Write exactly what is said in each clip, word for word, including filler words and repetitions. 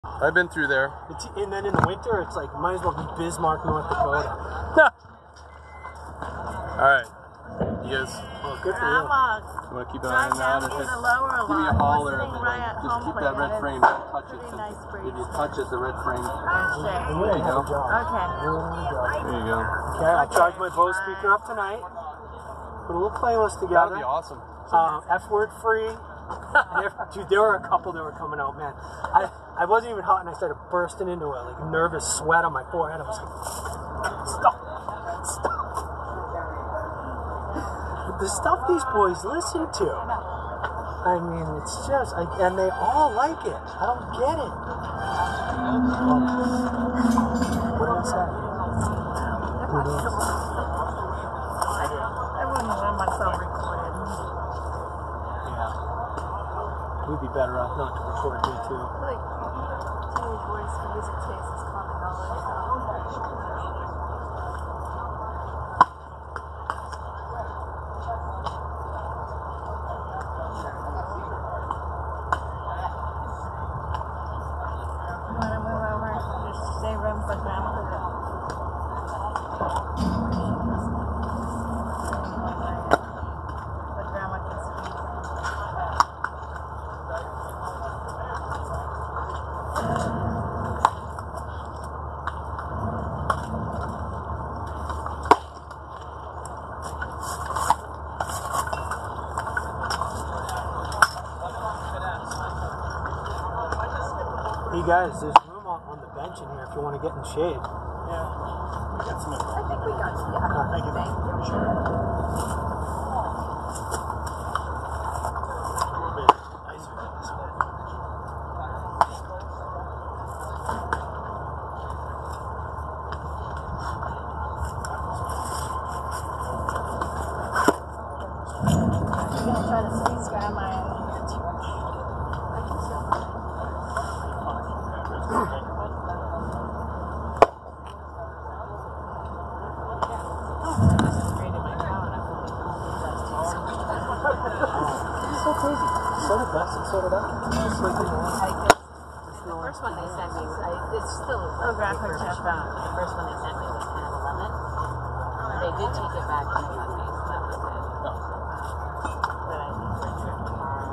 I've been through there. It's, and then in the winter, it's like, might as well be Bismarck, North Dakota. All right. You guys. Well, good for you. You want to keep an eye on that? Give me a holler. Right just keep that red frame. Don't touch it. Nice if you touch it, the red frame. There you go. Okay. There you go. Okay, I'll charge my Bose speaker up tonight. Put a little playlist together. That'd be awesome. Um, F word free. there, dude, there were a couple that were coming out, man. I, I wasn't even hot and I started bursting into a like nervous sweat on my forehead. I was like, stop, stop. But the stuff these boys listen to, I mean, it's just, I, and they all like it. I don't get it. What else happened? I wouldn't want myself recorded. We'd be better off not to record me too. Like, teenage boys' music taste is common knowledge. When I move over, just stay room for grandma. But grandma can speak. Hey guys, there's room on, on the bench in here if you want to get in shade. Yeah. We got some. I think we got some. Yeah. Thank you. Thank you. Sure. Try to squeeze grandma in here too much. I can still find it. This is great in my town. I believe It's so crazy. So did Bess and so did I. Just like, you know, The first one they sent me, I, it's still Oh, Grandpa paper Jeff. found. The first one they sent me was ten eleven. They did take it back to Monday, so that was it. But I think we're trip tomorrow.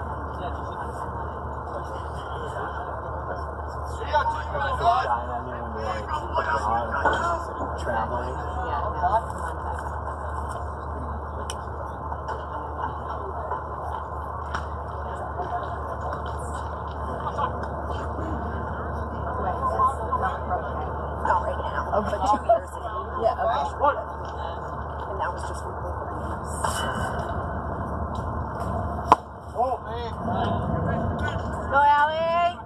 dying on you when you're like abroad and traveling. Yeah, no, Monday. Not right now. Oh, but two years ago. Yeah, okay. And that was just from over. Oh, man. Go, Allie!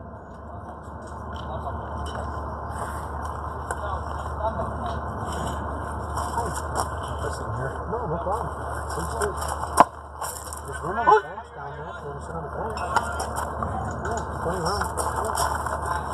Listen here. No, no problem. Seems good. There's room on the bench down there if you want to sit on the bench. Yeah, plenty of room.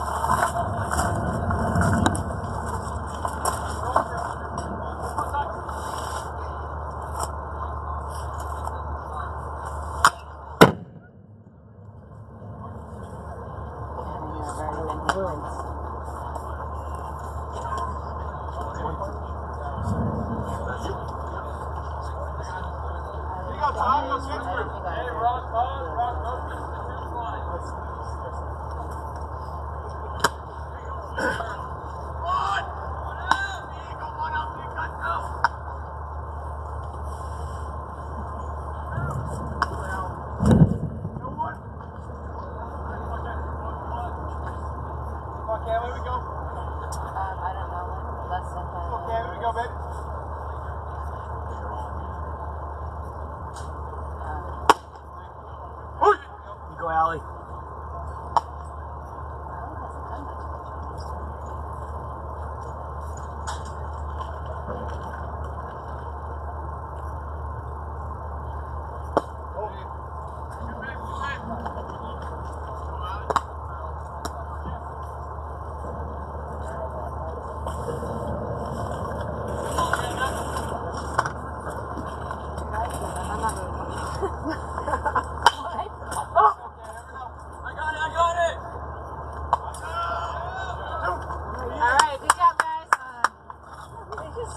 Go, Allie.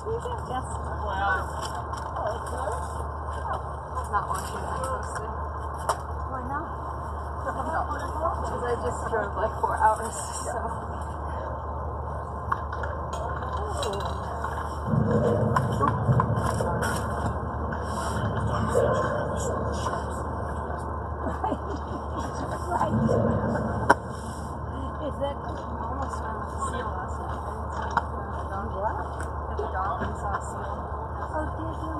season? Yes. Not watching that closely. Why not? Because I just drove like four hours, so. Exactly. I almost found a seal last night. At the dock, I saw a seal. Oh, did you?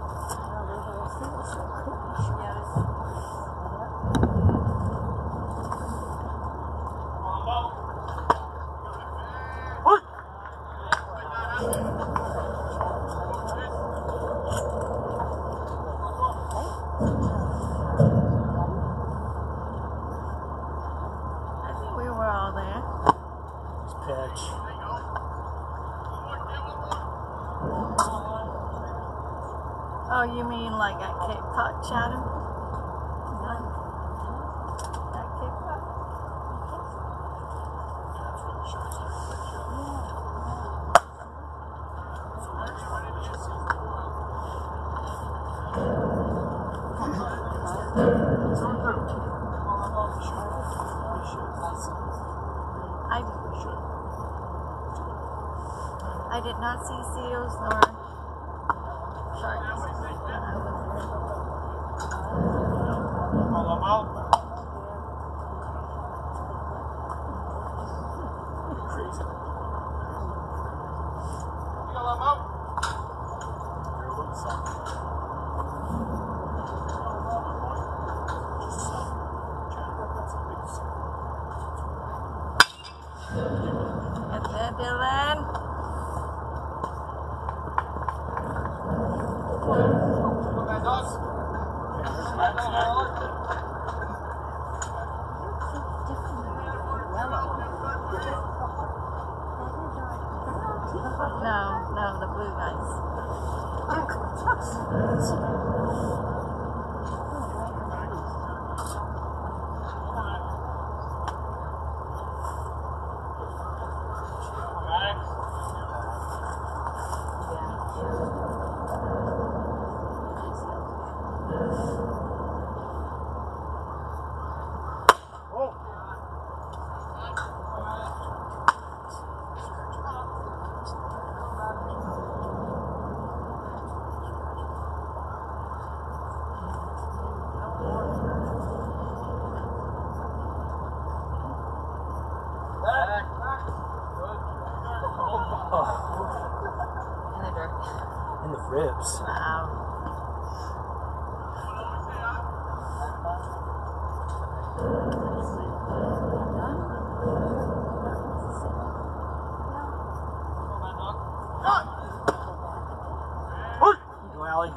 I think we were all there. Pitch. Oh, you mean like at Cape Cod, Chatham? At Cape Cod? I, I did not see seals nor sharks when I was there. Get there, Dylan. No, no, the blue guys. In the dirt. In the ribs. Wow. Go, Allie.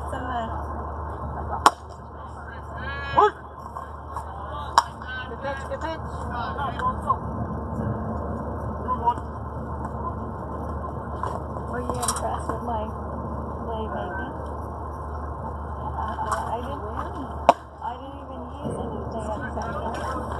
It's in the. Good pitch, good pitch. Were you impressed with my playmaking? Yeah, I didn't. I didn't even use anything at second.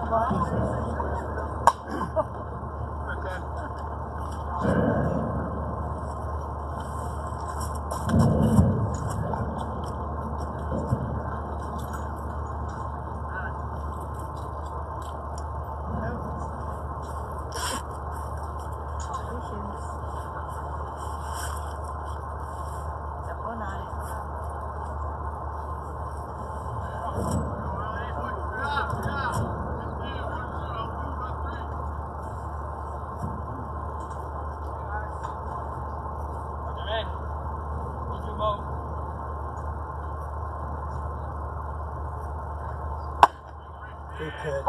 Good pitch.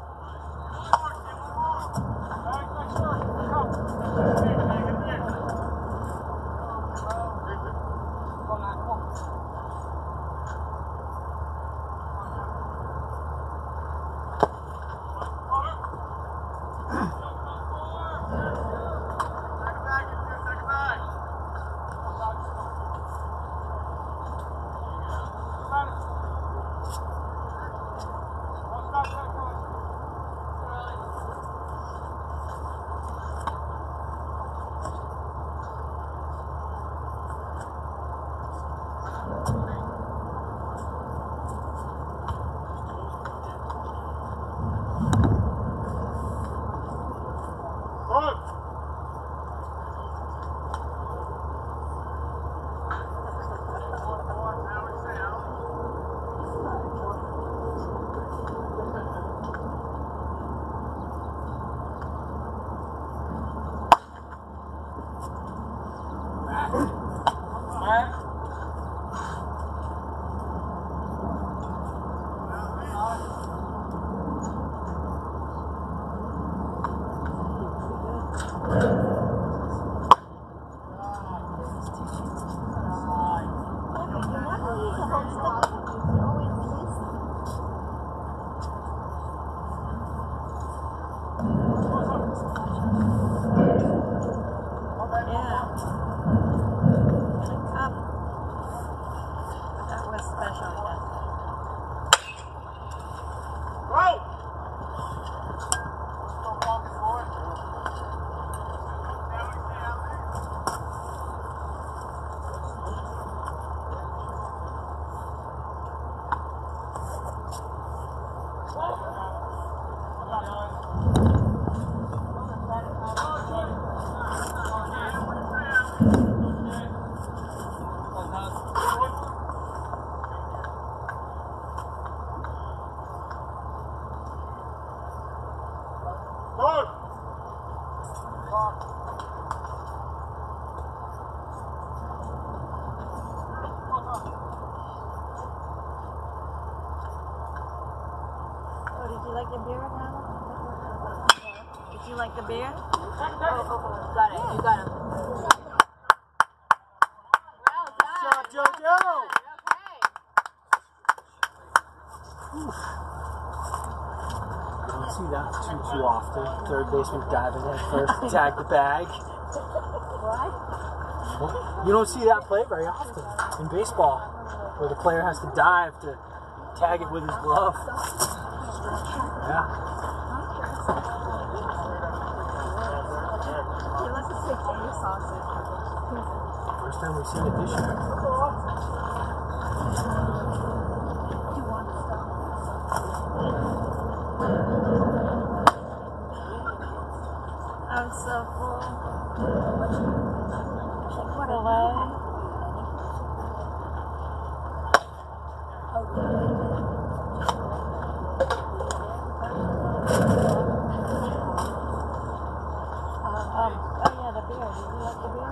like the beer now? Did you like the beer? Oh, oh, got it. You got him. Well done. Good job, JoJo. Okay. You don't see that too, too often. Third baseman diving in first to tag the bag. What? You don't see that play very often in baseball, where the player has to dive to tag it with his glove. Yeah. He looks like a sausage. First time we've seen it this year. Do you want to stop? I'm so full. What a lie. Um, oh yeah, the beer. Did you like the beer?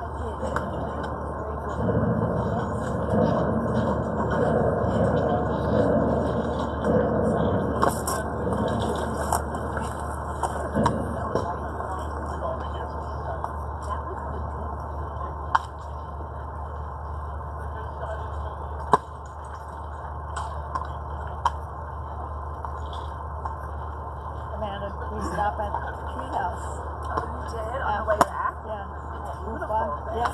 stop at the treehouse. Oh, you did? On the way back? Yeah. Beautiful. Yeah.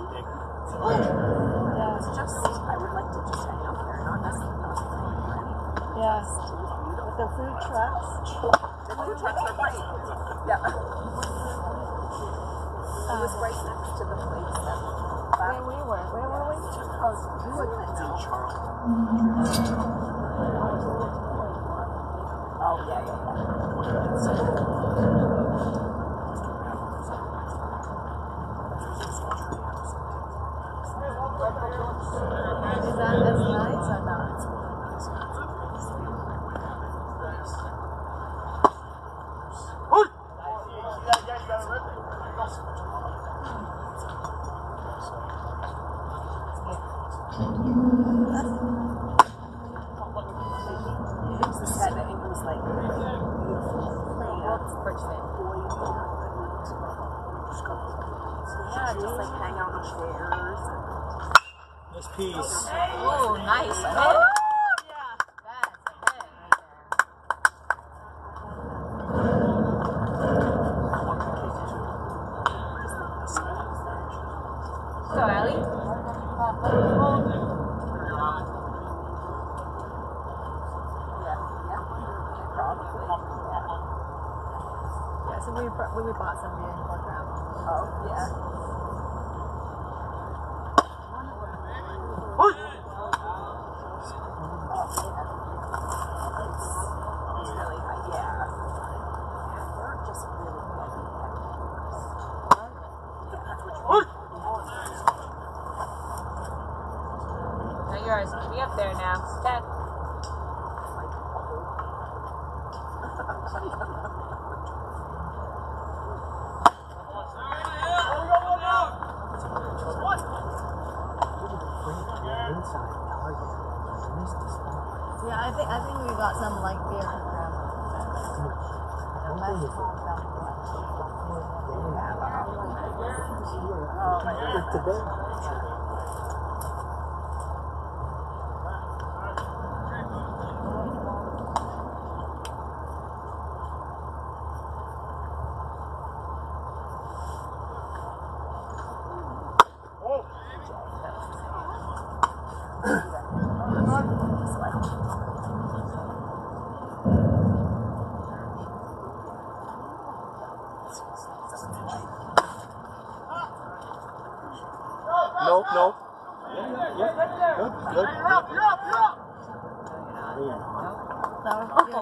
Yeah. It's just, I would like to just hang out there, not necessarily. Yeah. With the food trucks. The food trucks are great. Yeah. It was right next to the place that Where we were. Where were we? oh, you wouldn't know. Oh, yeah, yeah, Is that as nice or not? It was the setting. It was like beautiful plants, yeah, just like hang out on chairs. This piece. Oh, nice. Oh, Hit. yeah. That's a hit right there. So, Allie? Yeah, so we, br- we bought some beer and pork wrap. Oh, yeah. It's really high, yeah. They're just really heavy. Now yours. Be up there now. Step. Yeah, I think I think we got some like beer and crab. Nope, nope. Good, good. That was good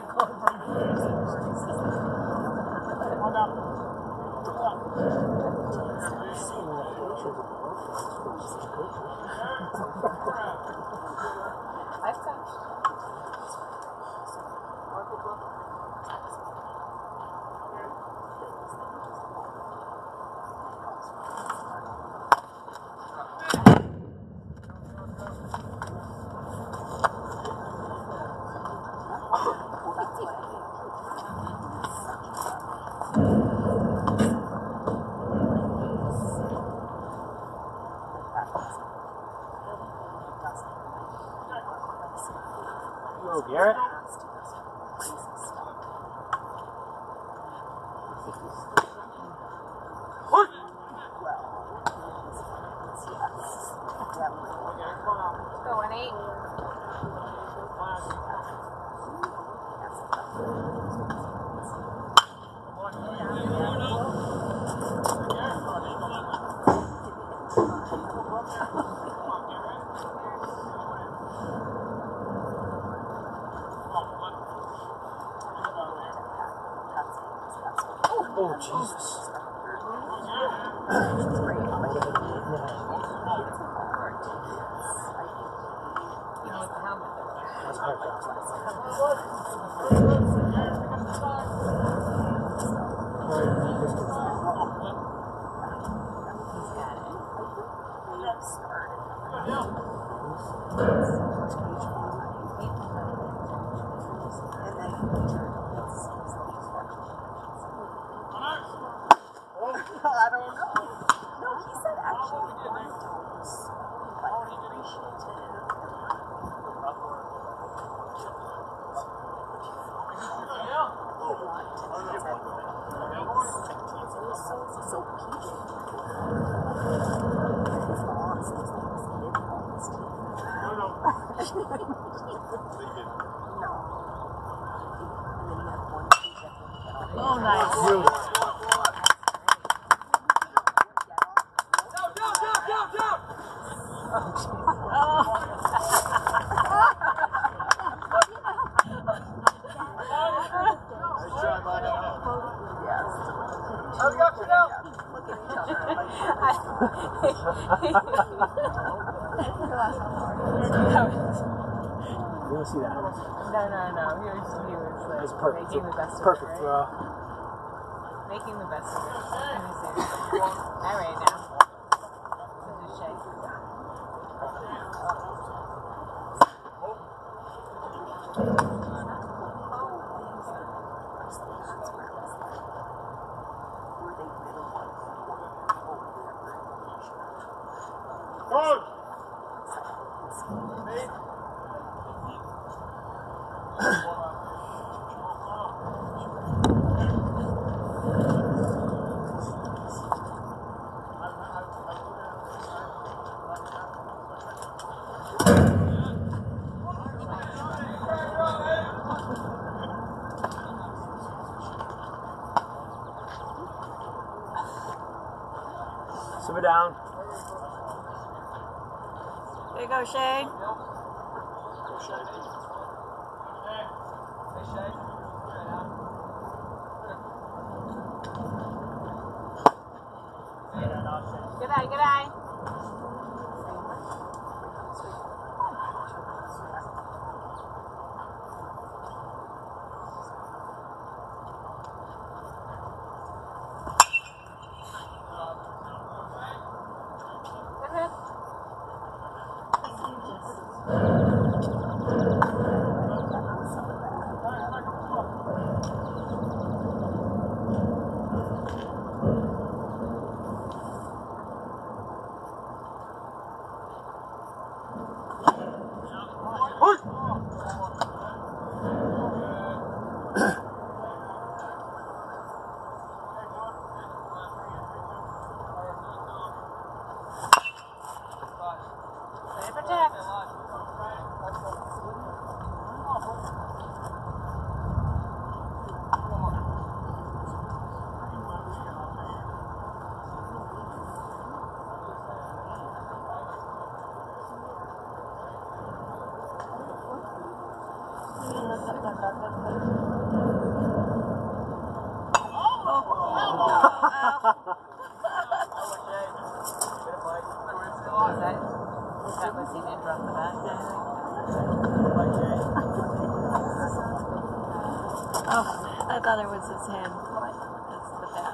I've touched. Hello, Garrett. Go one eight. Oh, Jesus. Even with the helmet. That's hard He's got it. I don't know. No, he said actually one was like appreciative. Oh, nice. Beautiful. You don't see that. No, no, no. He was, he was like It's perfect. making the best of Perfect it. throw. Right? Making the best of it. Let me see. All right now. This is Shay. Simmer down. There you go, Shay. Good eye, good eye. Protect. Was that, that was he didn't drop the bat? Oh, I thought it was his hand. It's the bat.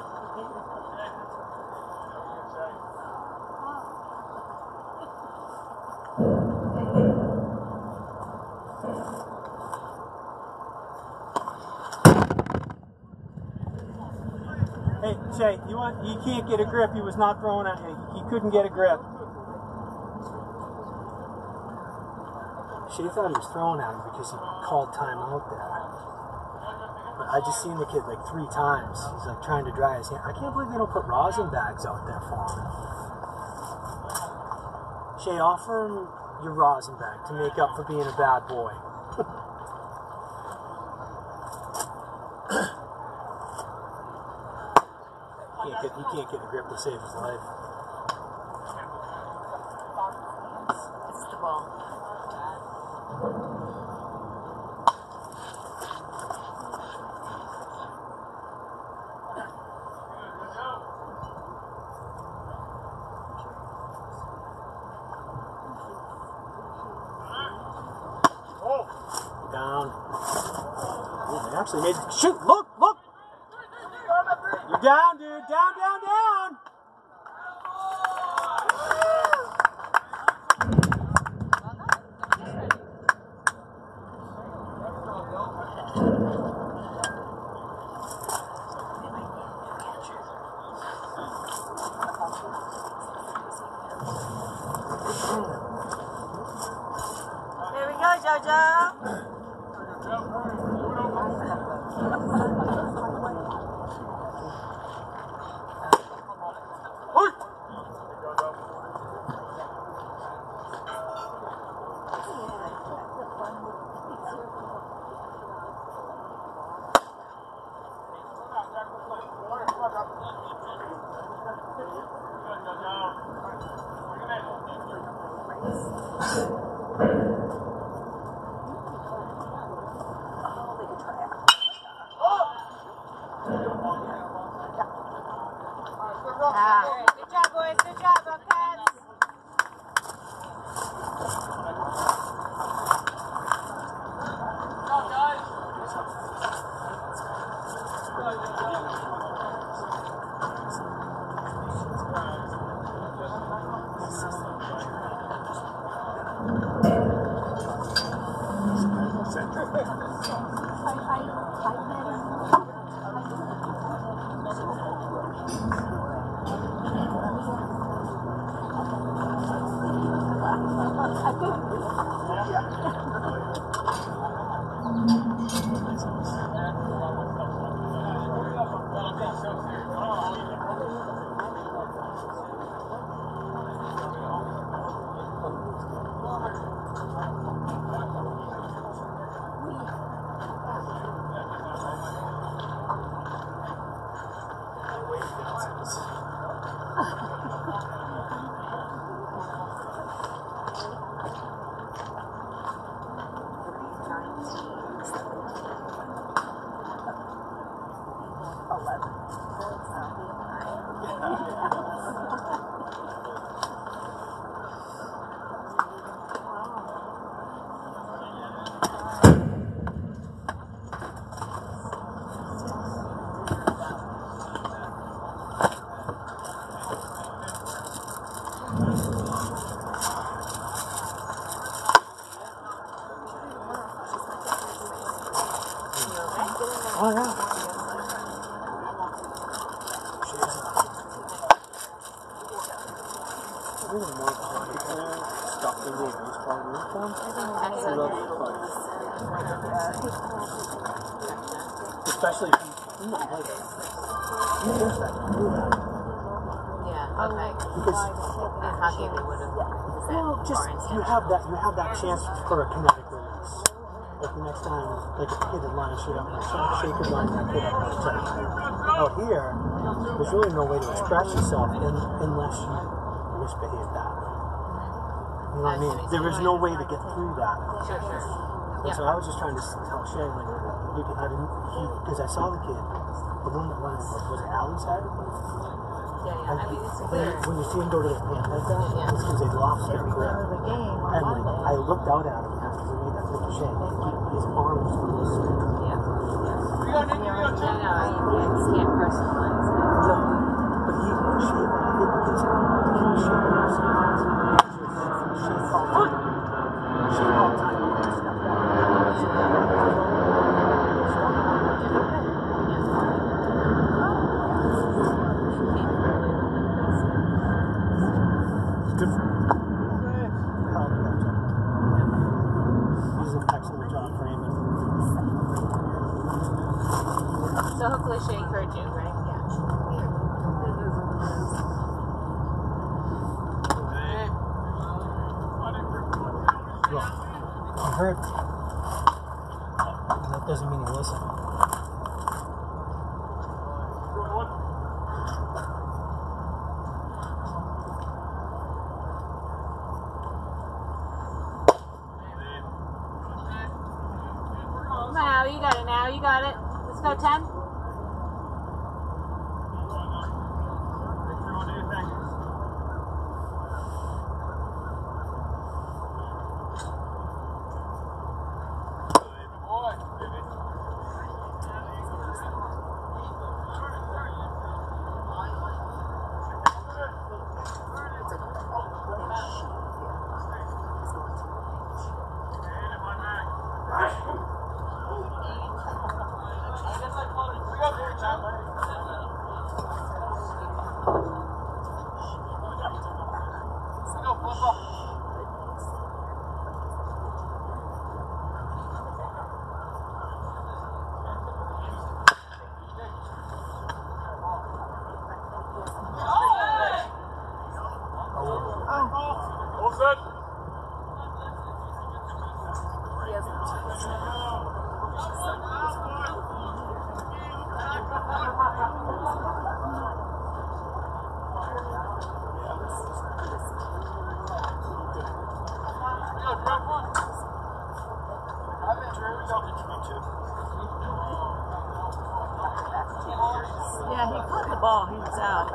Hey, Shay, you want? You can't get a grip. He was not throwing at you. He couldn't get a grip. Shay thought he was throwing at him because he called time out there. But I just seen the kid like three times. He's like trying to dry his hand. I can't believe they don't put rosin bags out there for him. Shay, offer him your rosin bag to make up for being a bad boy. He can't get, he can't get a grip to save his life. It's the ball. Down. Ooh, they actually made. Shoot! Look! Look! You're down, dude! Down, down, down! Here we go, JoJo. Ah. Good job, boys. Good job, Bobcats. Oh, yeah. Especially if you don't like it. You wish that you do that. Yeah, okay. Because In hockey, we would have. well, just you have that you have that chance for a kinetic release. Like the next time, like if a kid had lined shit up and shake, shake his line that kid up on the touch. Out here, there's really no way to express yourself in, unless you misbehave that way. You know what I mean? There is no way to get through that. Sure, sure. And so I was just trying to tell Shay, like, look, I didn't, because I saw the kid, the one that went, was it Allie's head? Yeah, yeah. And I mean, it's when, clear. when you see him go to the hand like that, Yeah. it's because they lost their grip. The game on And like, Monday. I looked out at him after we made that little shake. His arm was glistening. Yeah. Yeah. No, no, you can't, you just can't personalize it. No, but he, she, I think because he was shaking off some hands. She called time. She called time to step back. Good for him. Hell of a good job. He's an excellent job framing. So hopefully she heard you, right? Well, I heard. That doesn't mean you listen. Now you got it. Now you got it. Let's go ten. It's like ball, he was out.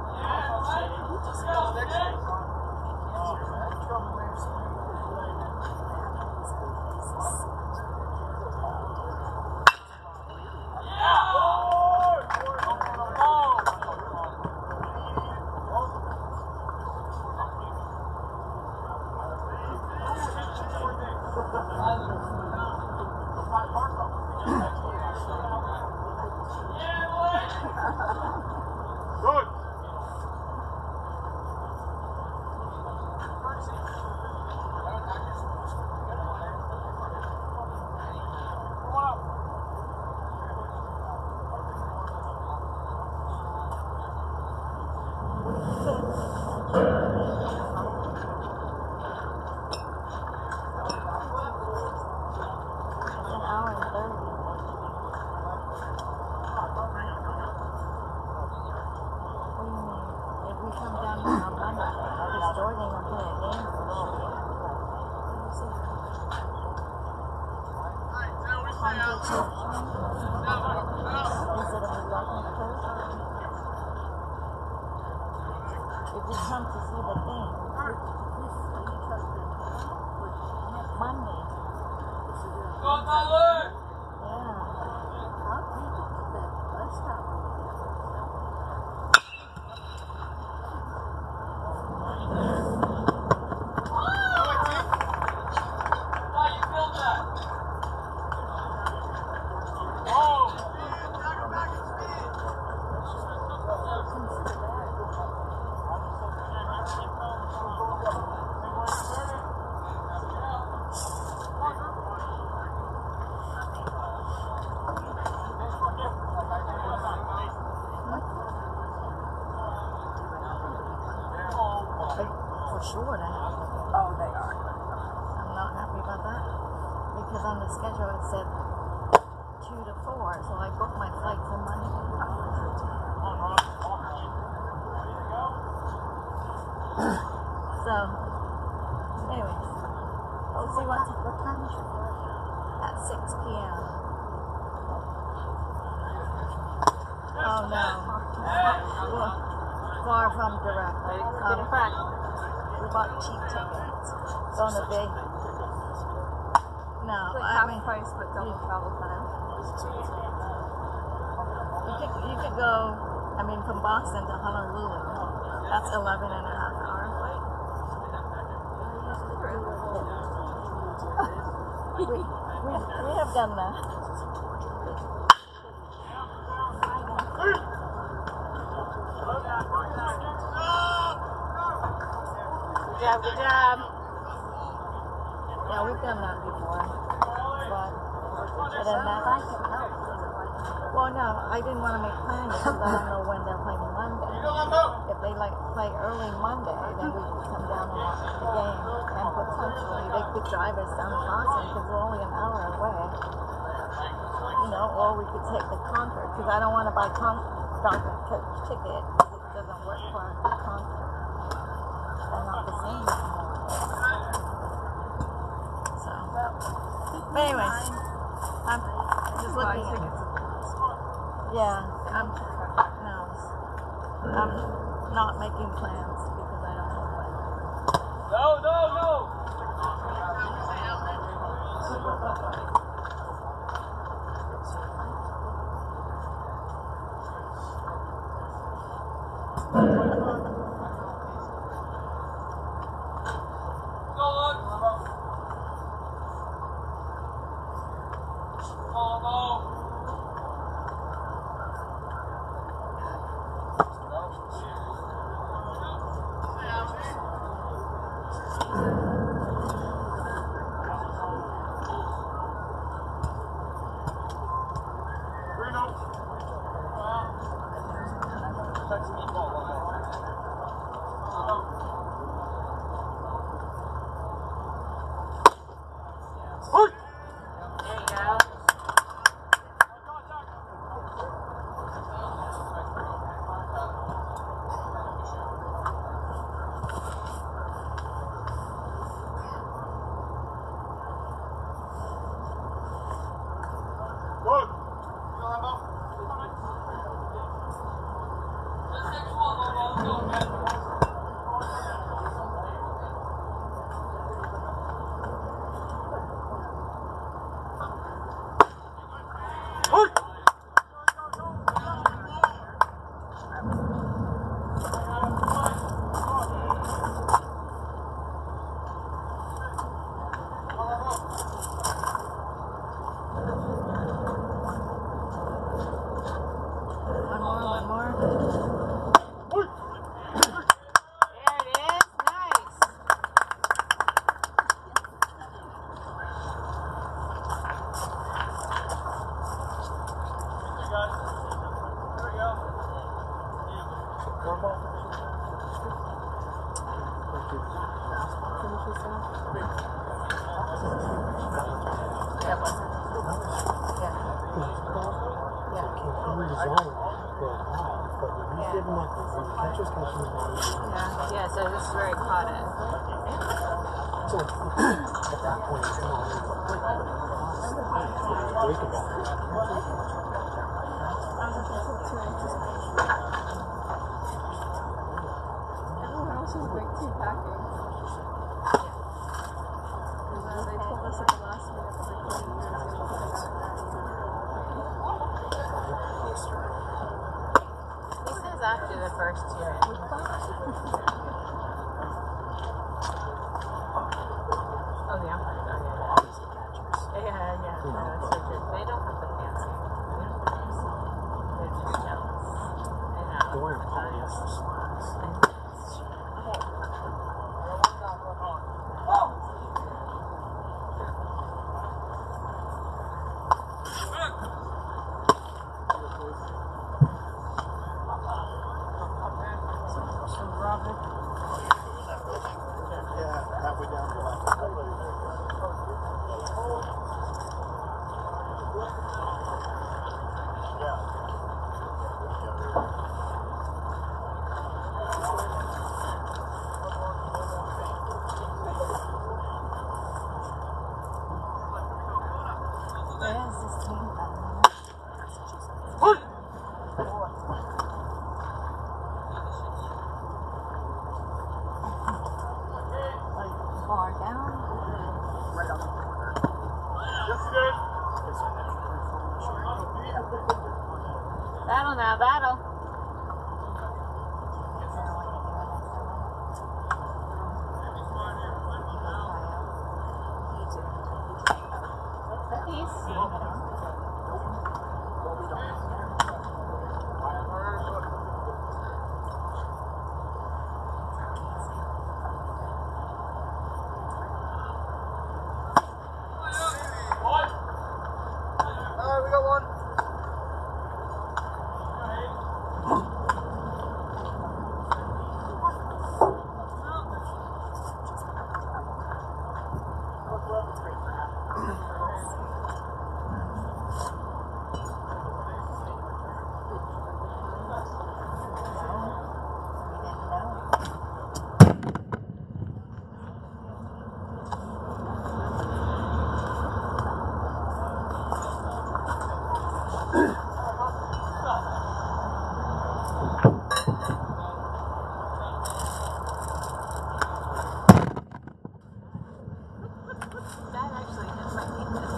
Boston to Honolulu. That's eleven and a half hour flight. we, we, we have done that. Good job, good job. Yeah, we've done that before. But, but then that, well, no, I didn't want to make plans because I don't know when they're playing Monday. If they like play early Monday, then we could come down and watch the game. And potentially they could drive us down to Boston because we're only an hour away. You know, or we could take the Concord because I don't want to buy Con- Concord coach ticket because it doesn't work for the Concord. They're not the same anymore. So, but anyways, I'm just looking at. Yeah, I'm, no, I'm not making plans because I don't know when. No, no, no! zone, they're off. But when you give them like the when the catcher's catching the ball, Yeah, yeah, so this is where he caught it. so at that point, it's not break the ball. Everyone else was break two packing. And they told us at the last minute that they couldn't do He says after the first year. Oh, yeah. Yeah, yeah. No, that's so true. They don't have the fancy uniforms. They're just jealous. I know. They're wearing polyester slacks. Far down. Battle now, battle. That actually hit my weakness.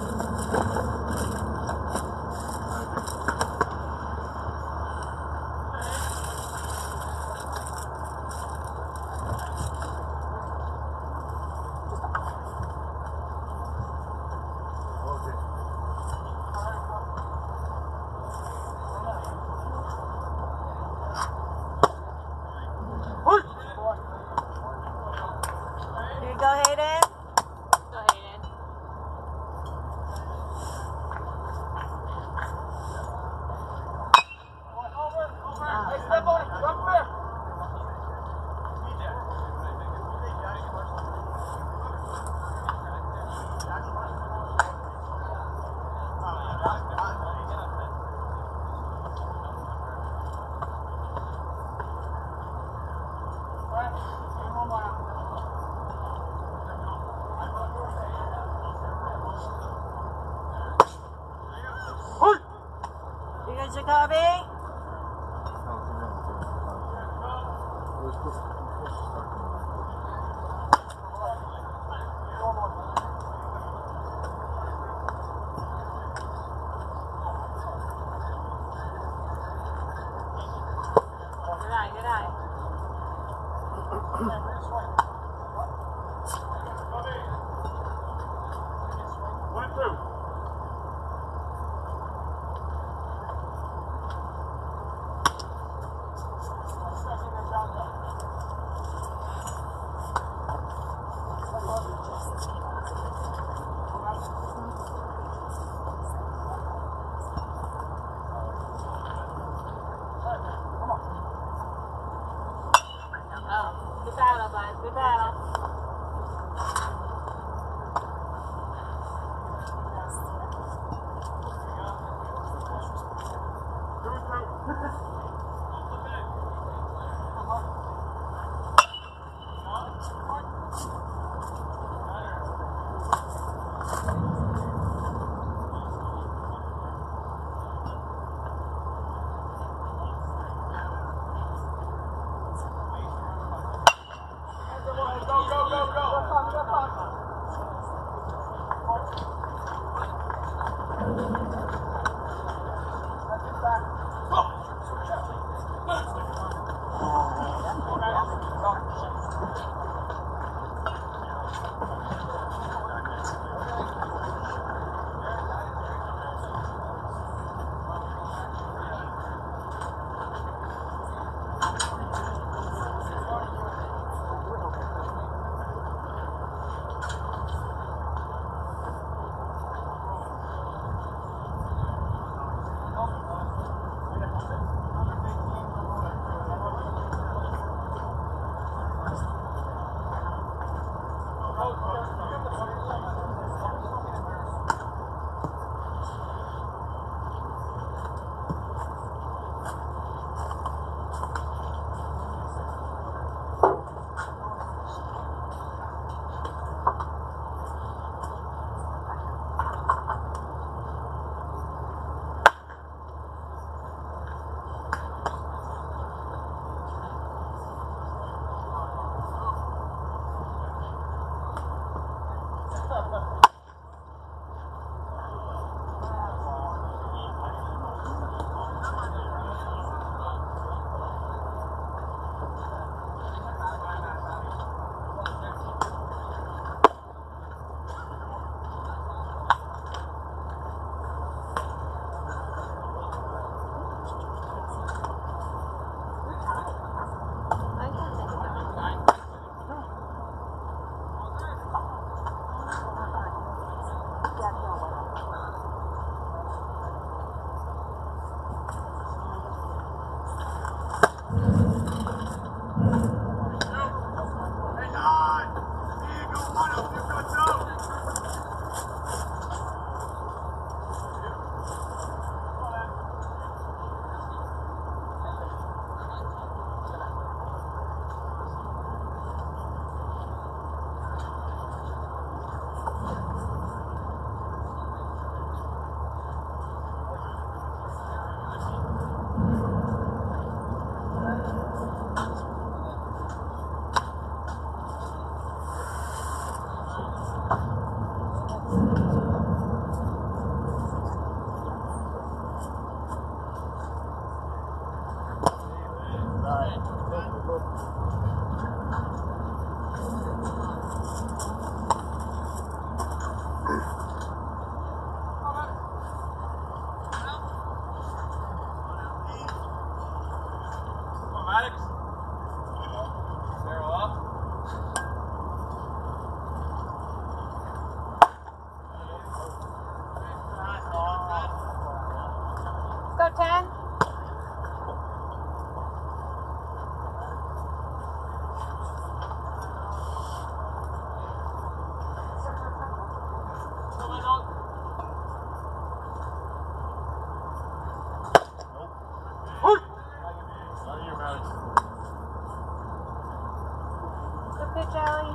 Here you go, Hayden. Go Hayden. You good, Jacoby? Good eye, good eye. One through. Oh, the battle. ten? Good pitch, Allie.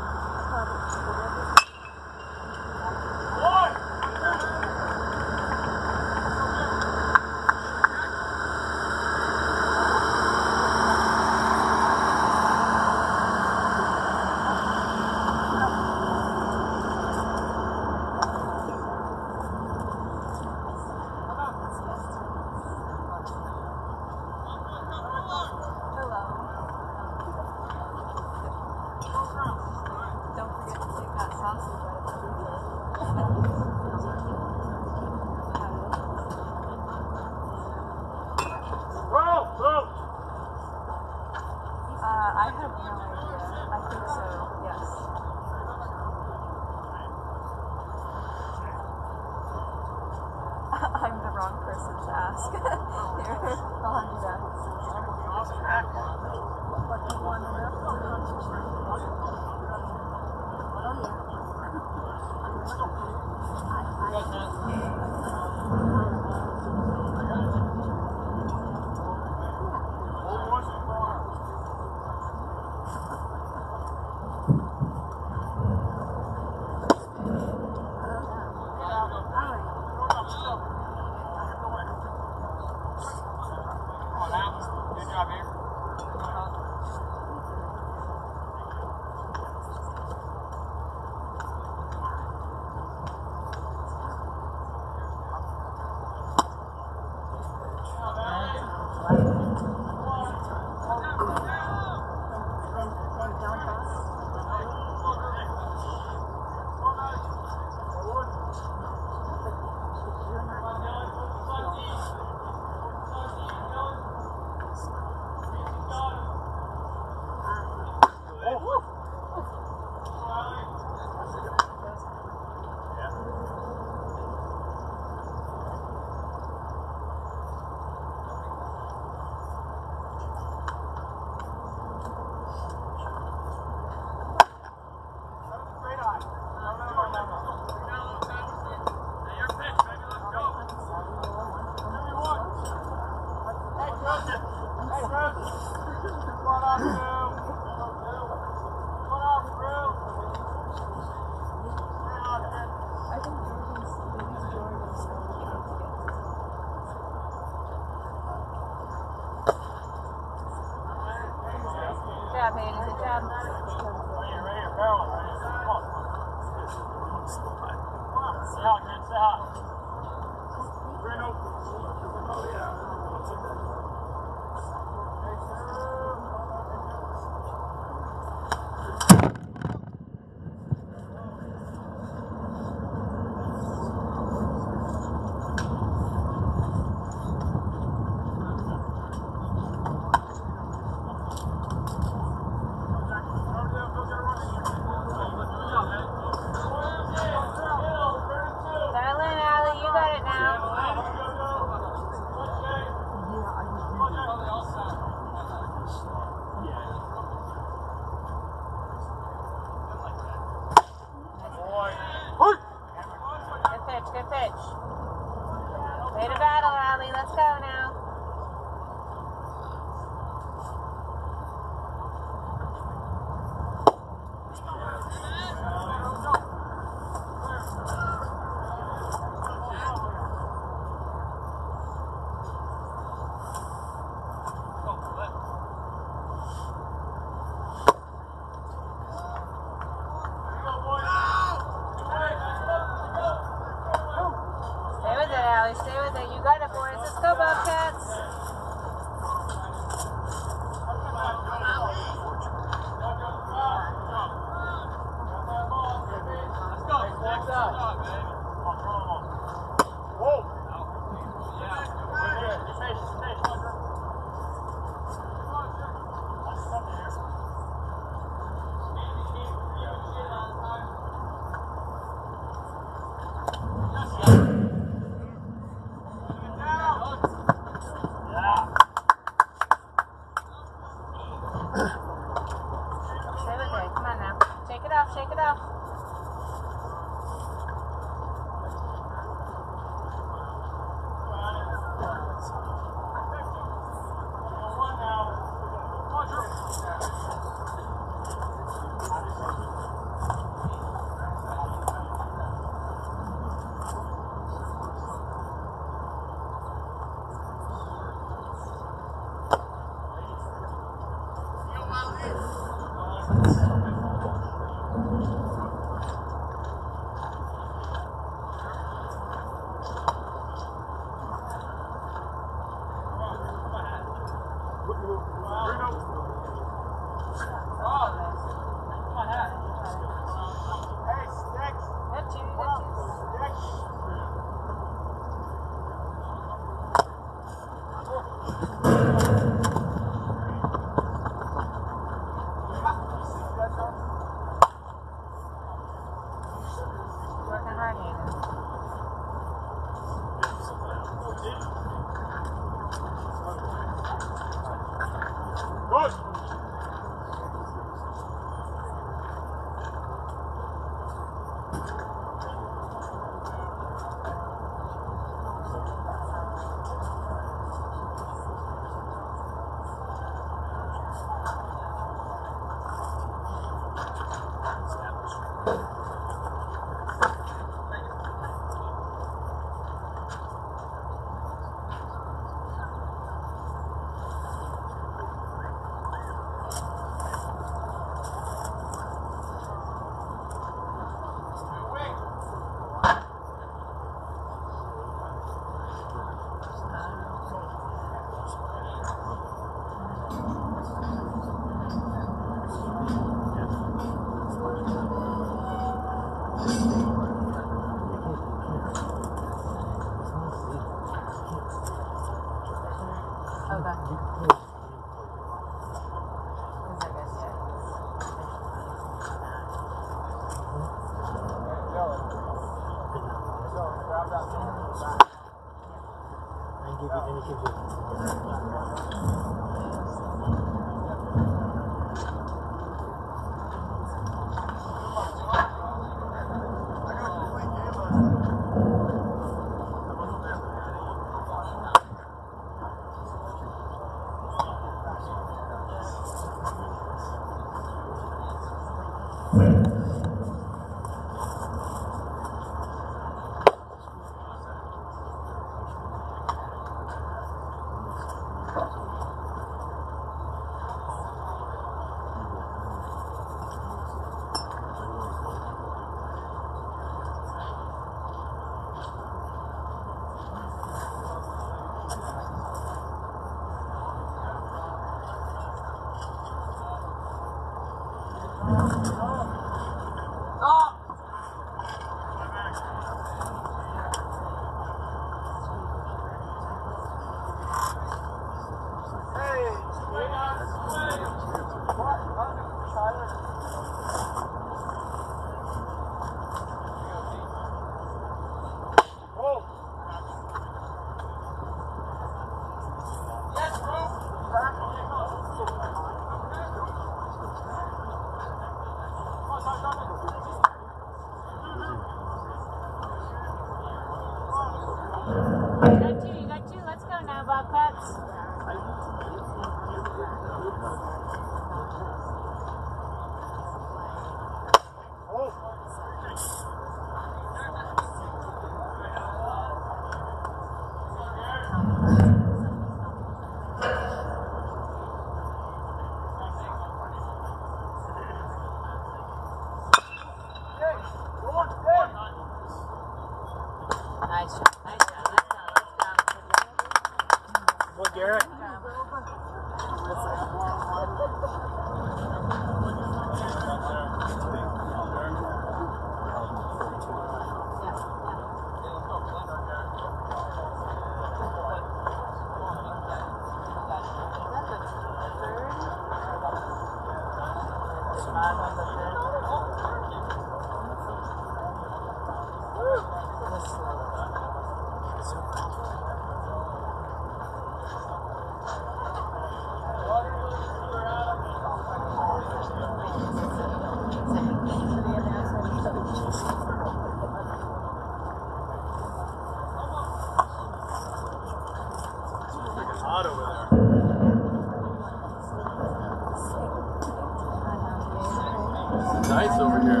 Nice over here.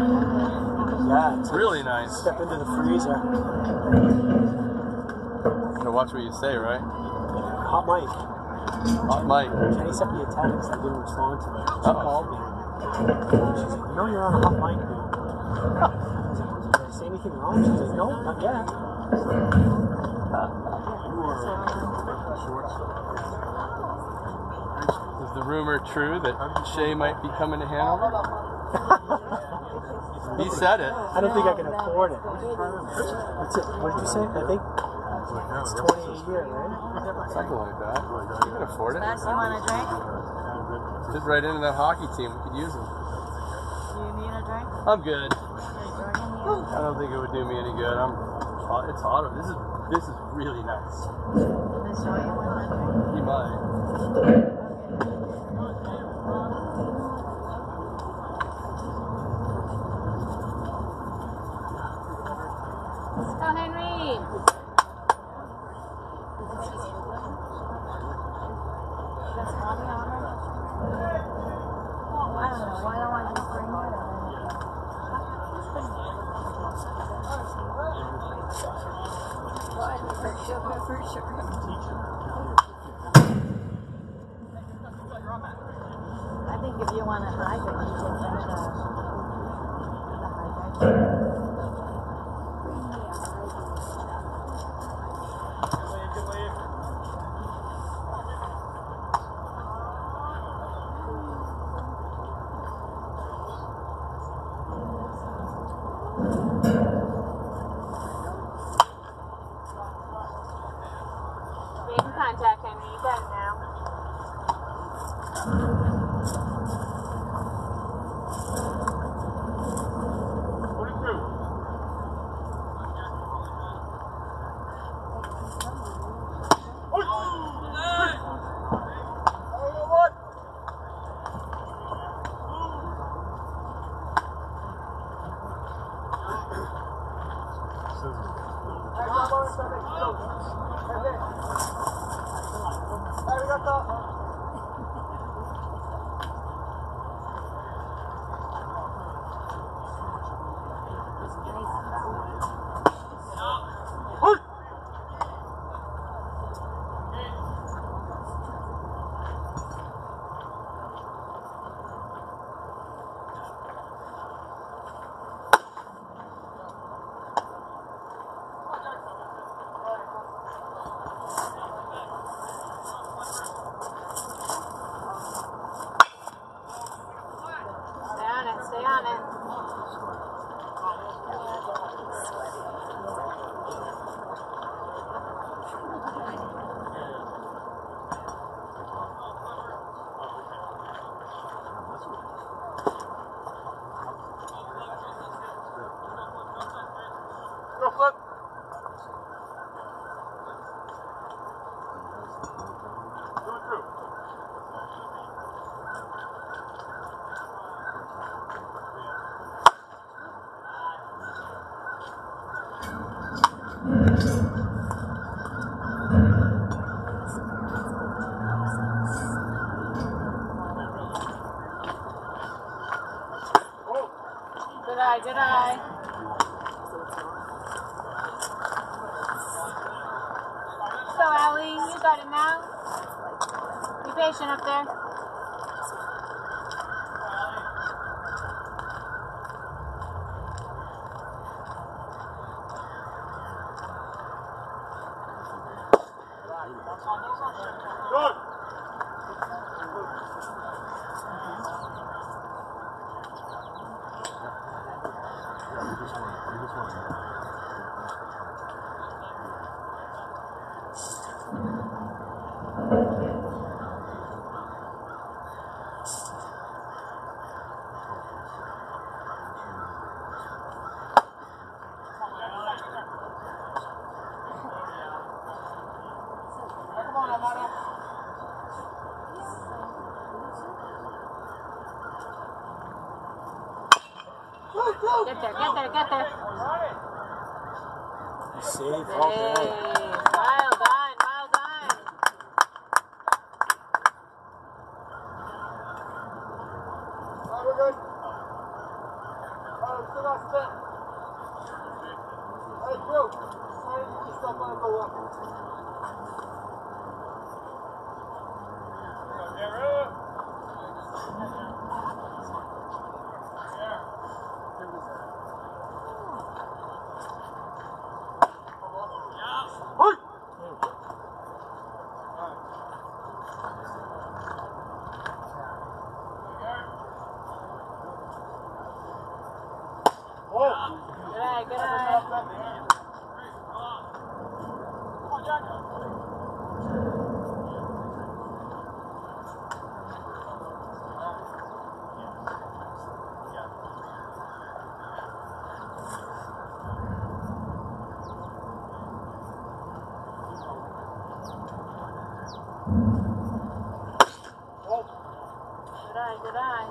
Yeah, It's really nice. Step into the freezer. You gotta watch what you say, right? Hot mic. Hot mic. Kenny sent me a text. I didn't respond to it. She Uh-oh. called me. She's like, no, you're on a hot mic. Did I say anything wrong? She's like, no, not yet. Is the rumor true that Shay might be coming to Hanover? He said it. I don't think I can afford it. What's it? What did you say? I think it's twenty a year, right? Something like that. You can afford it. Bess, you want a drink? Fit right into that hockey team. We could use him. Do you need a drink? I'm good. Here, Jordan, you- I don't think it would do me any good. I'm. hot- It's hot. This is this is really nice. Does Jordan want a drink? He might. Go, Henry. Does Bobby on her? I don't know. Why don't I just bring it in? For sure, for sure. I think if you want to hydrate, you can finish the, the hydration. Making contact, Henry. You got it now. Twenty-two. Stay on it. Stay on it. Go flip. Do it through. Good eye. Good eye. So, Allie, you got it now. Be patient up there. Good. Get there. Get there. Get there. Safe, Hey, all good. well done. Well done. Alright, we're good. Alright, still got step. Alright, Drew. Alright, you can step on and go up. Yeah, Good eye, good eye. Good eye, good eye.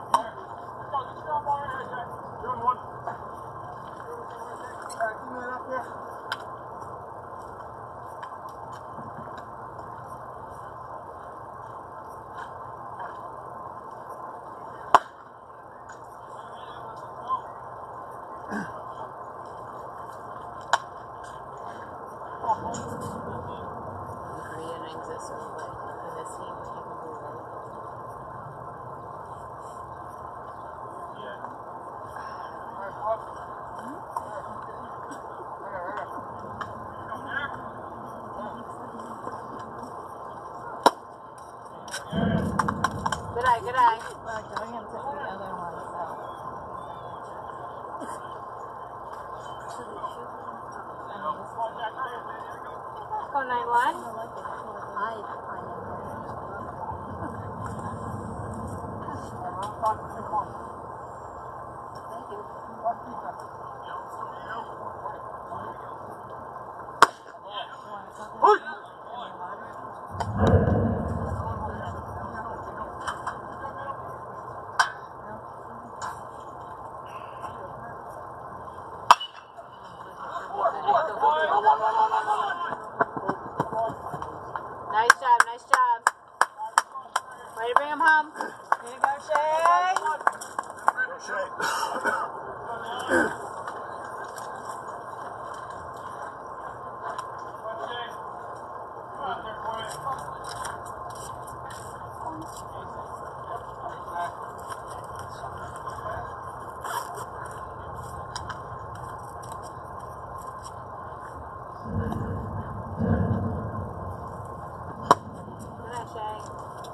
Korean exists in this team. Good eye, good eye. Well, Gillingham took the other one, so. Go nine one. I, I Thank you. Nice job, nice job. Ready to bring him home? Here you go, Shay. Good night, Shay.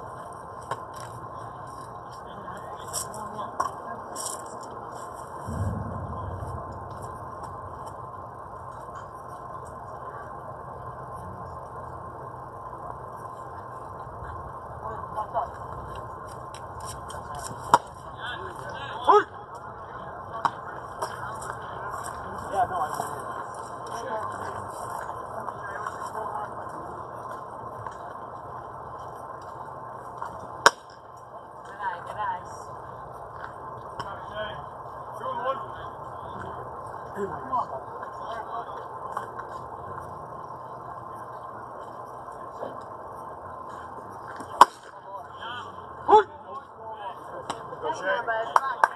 Yeah, no, I Good eye, good eyes. Come on, bud. Come on.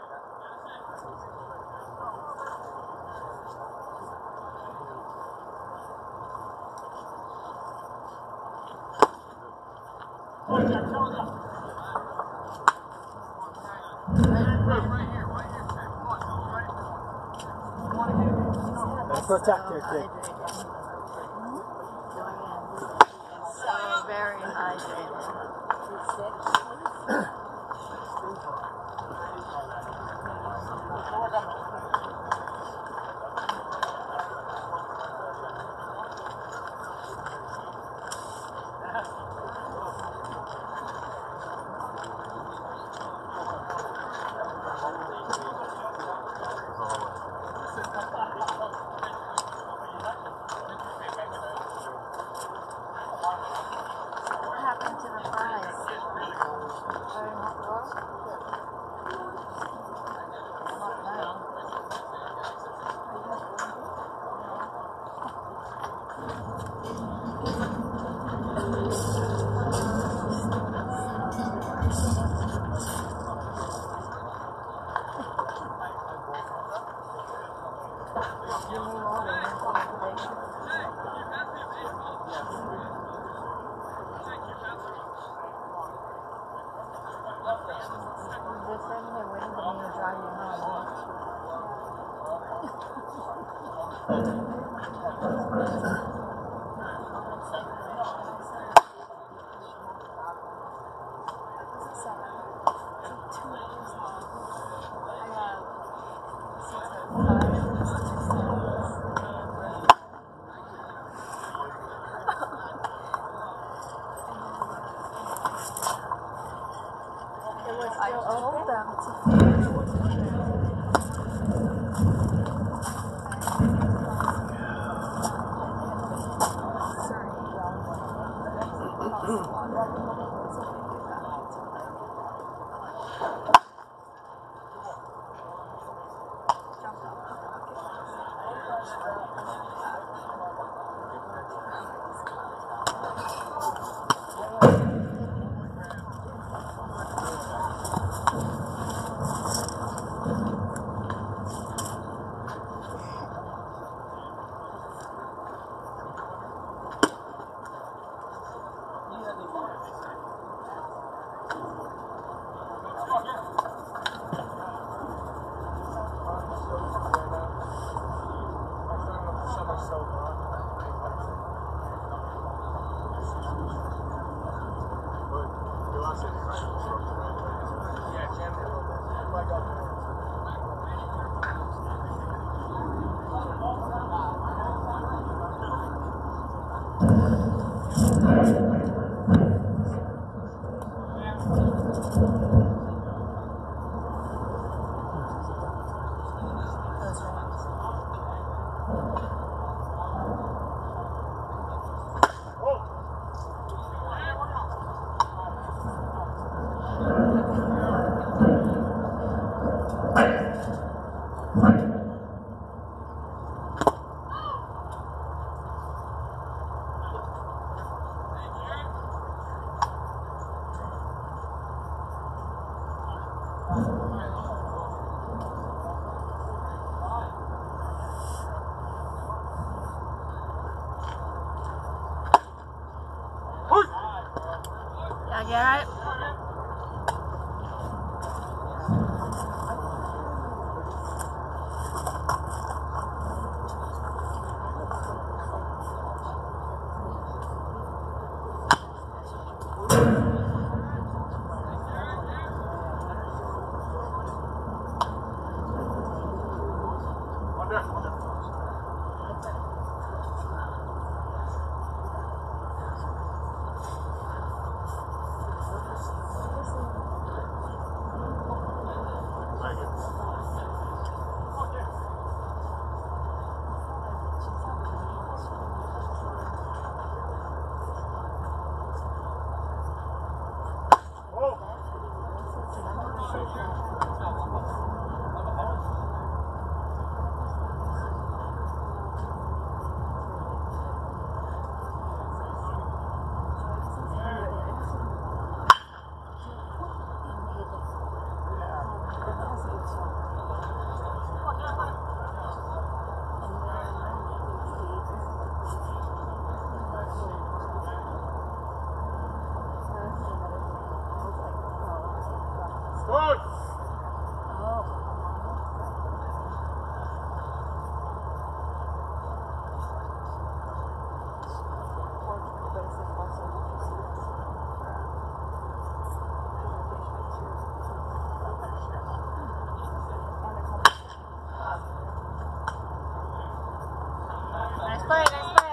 protect your kid. So very hydrated. What happened to the fries? Are they not raw? Not now. You need water, you need conservation. They're sitting here waiting for me to drive you home. Two hours long. Did you alright? Play, nice play.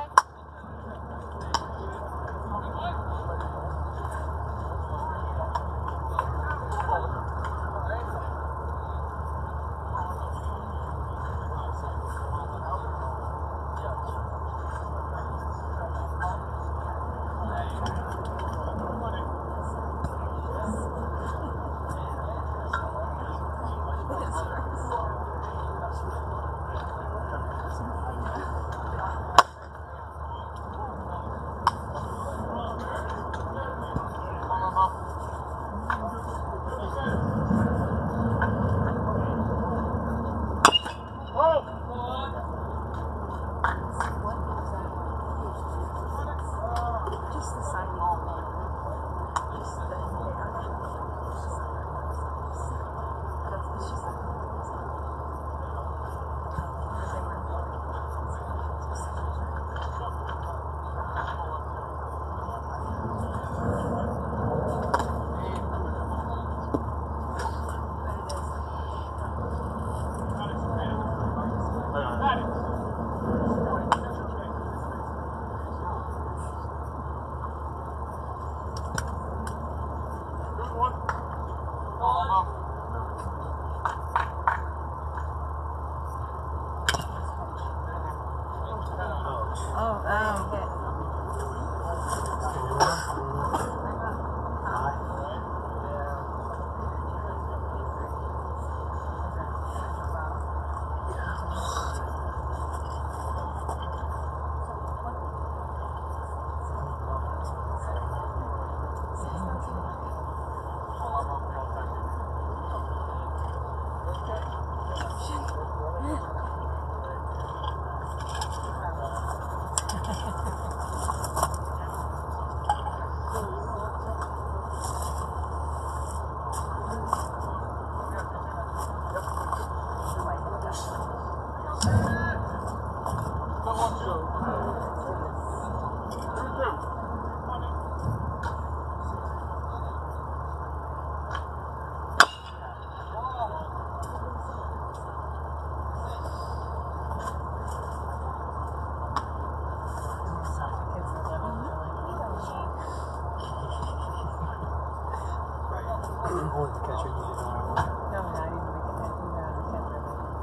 Only the catcher needed to know. No, not even the catcher. No, the catcher.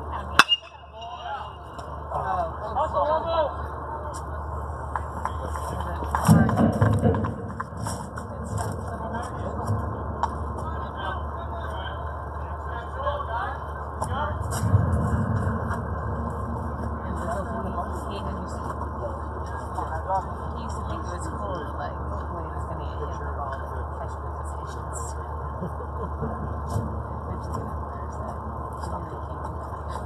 He used to think it was cool, like, when he was going to hit the ball, catch with his hands. Which is enough players that really can't do that.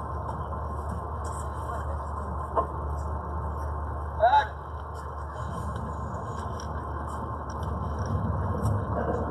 Back!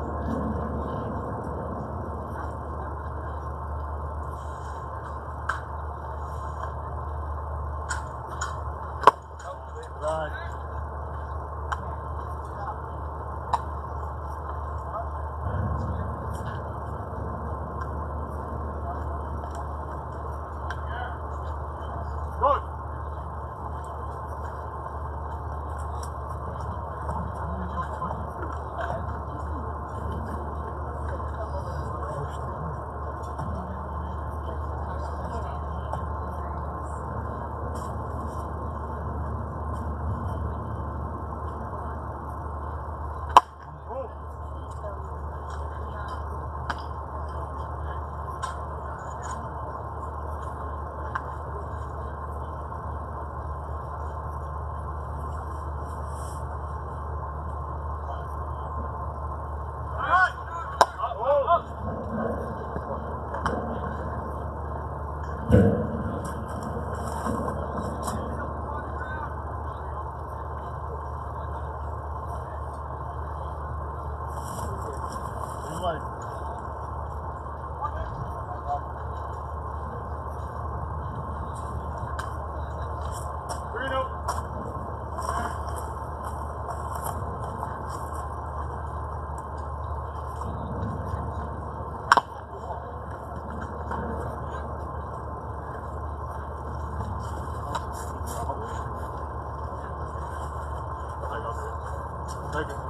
Thank you.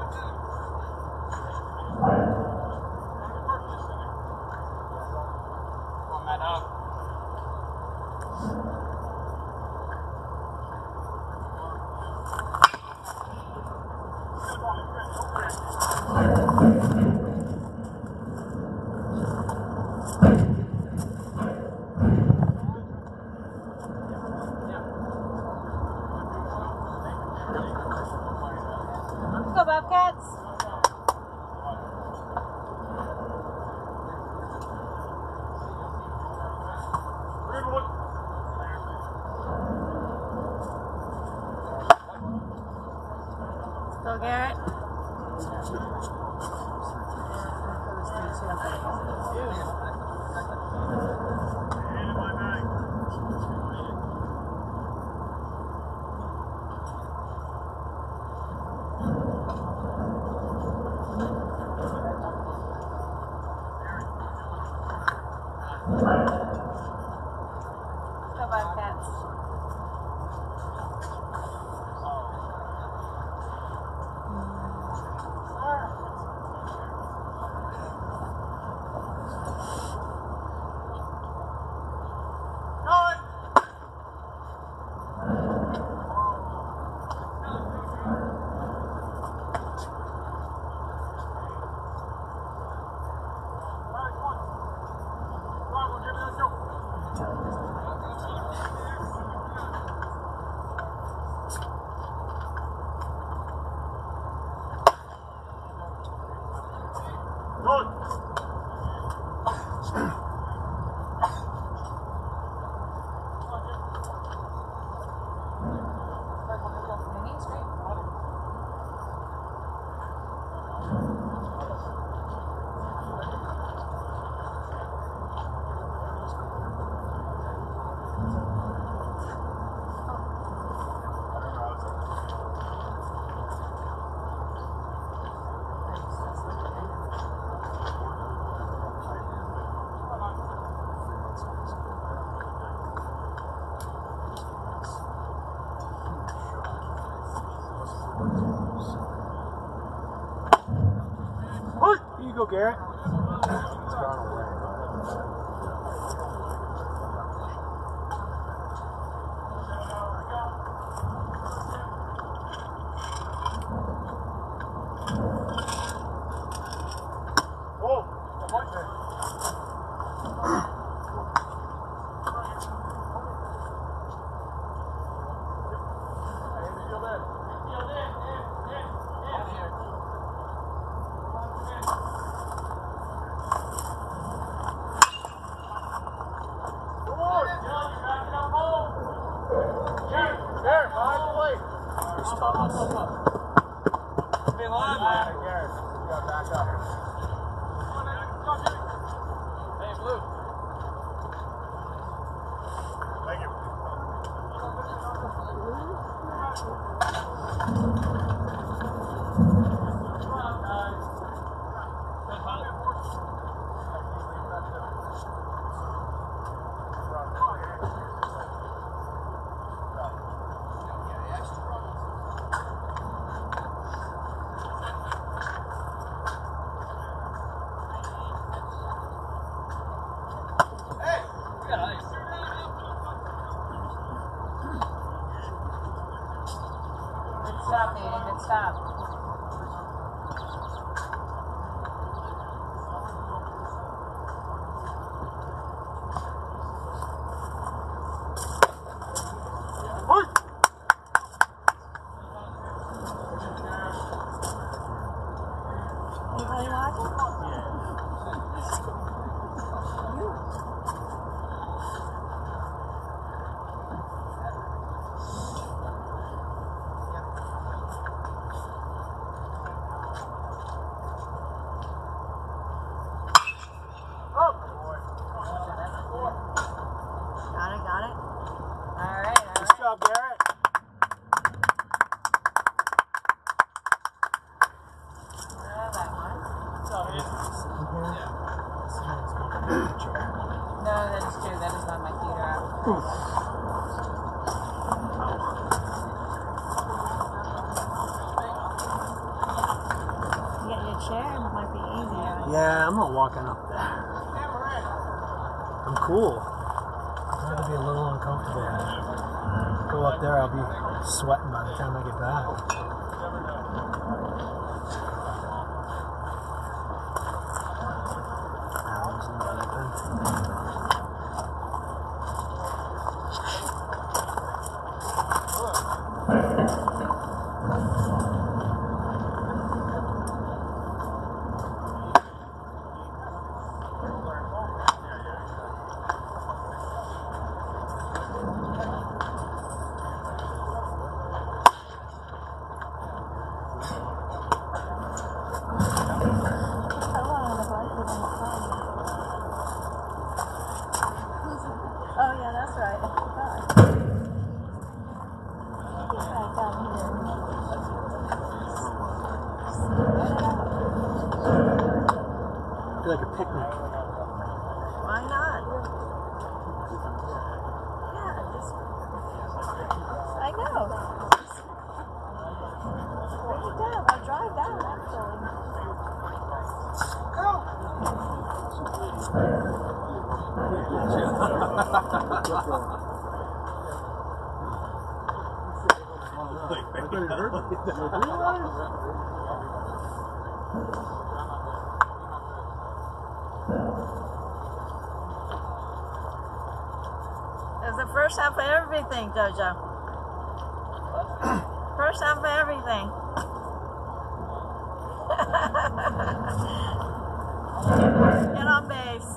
Let's go, Bobcats. Go, Garrett. Go, Bobcats. Here you go, Garrett. It's gone away. Stop, Aiden. Good stop. Anybody watching? You got your chair, it might be easier. Yeah, I'm not walking up there. I'm cool. I'd rather be a little uncomfortable. Go up there, I'll be sweating by the time I get back. Hours in the deep end. Oh yeah, that's right. I forgot. Get back down here. Be like a picnic. Why not? Yeah, just. I know. Bring it down. I'll drive down actually. It's the first time for everything, Jojo. First time for everything. Get on base.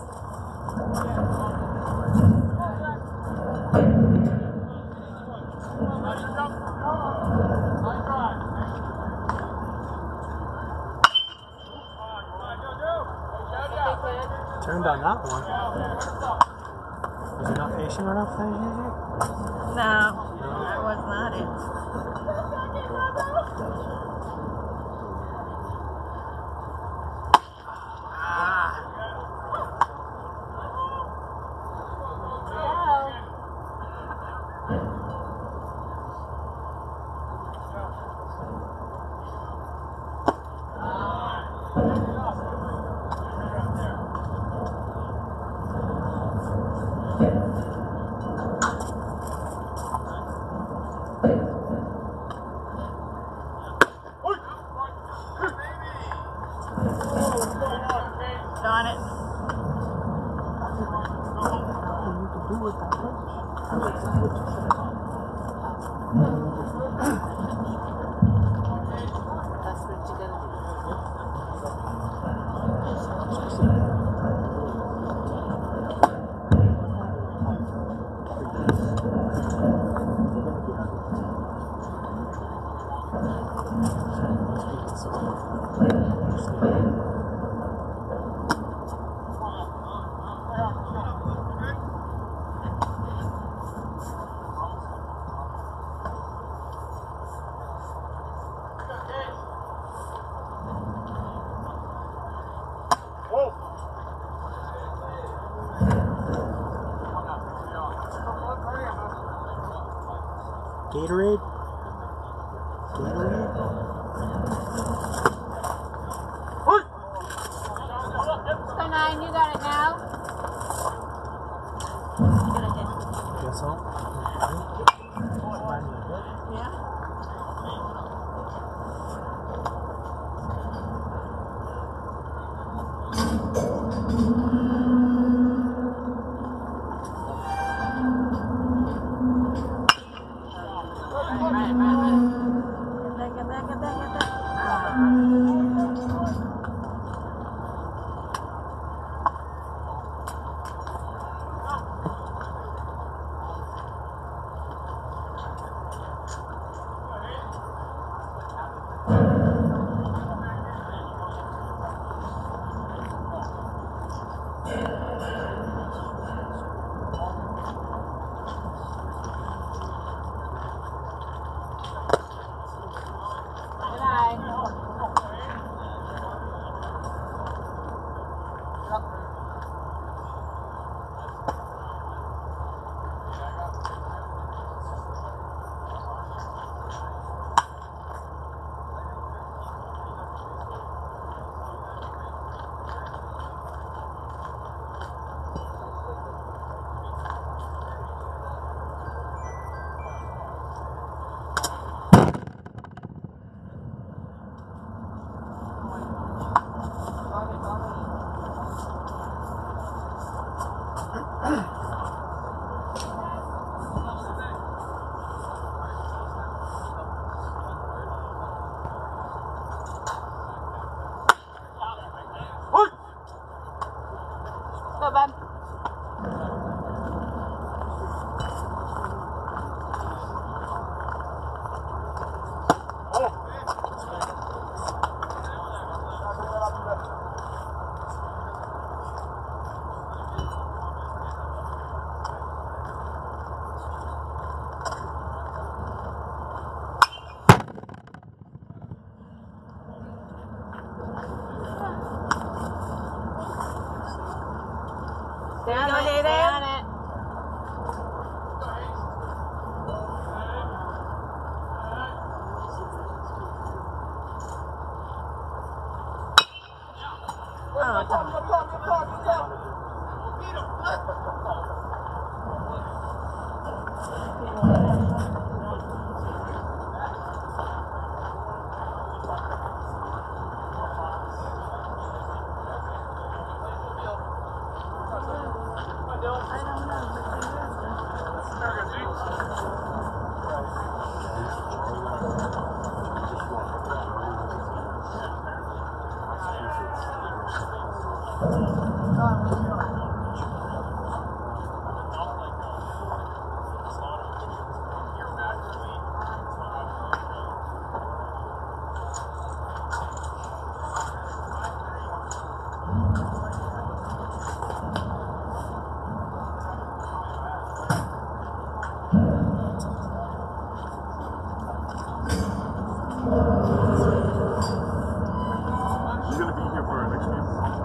Turned on that one. Was it not patient enough there, Gigi? No, that was not it. Darn it. That's what you gotta do. Gatorade? Gatorade? So nine, you got it now? Guess so. Yeah. Get that, get that, get that, get that. Go, bud. Stay on Go, it. Stay David. on it. Oh, it's on. I don't know. You're gonna be here for our next game?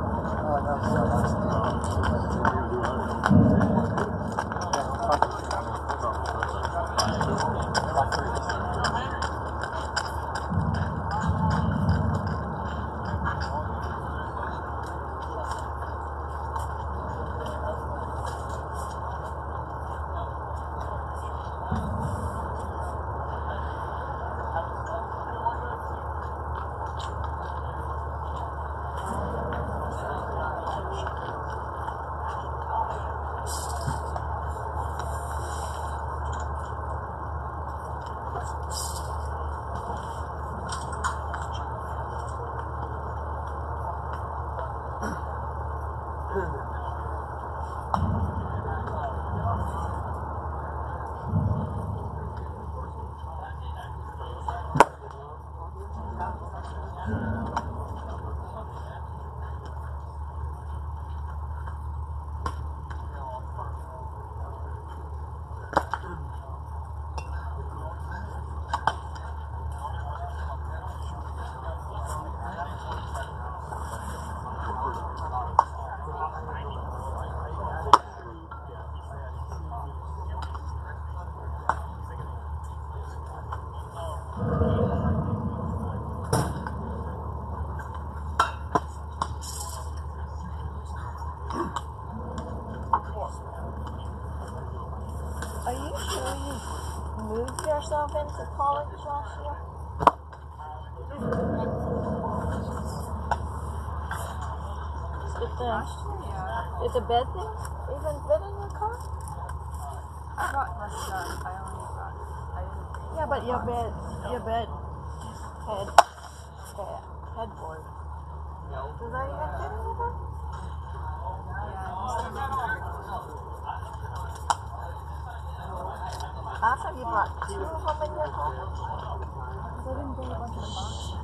Are you sure you moved yourself into college last year? Did the, did the bed thing even fit in your car? I brought my son. I only brought. I didn't. Yeah, but your bed, your bed head, the headboard. Does that even fit in your bed? Last time you brought two of them in your car? Because I didn't bring a bunch of the boxes.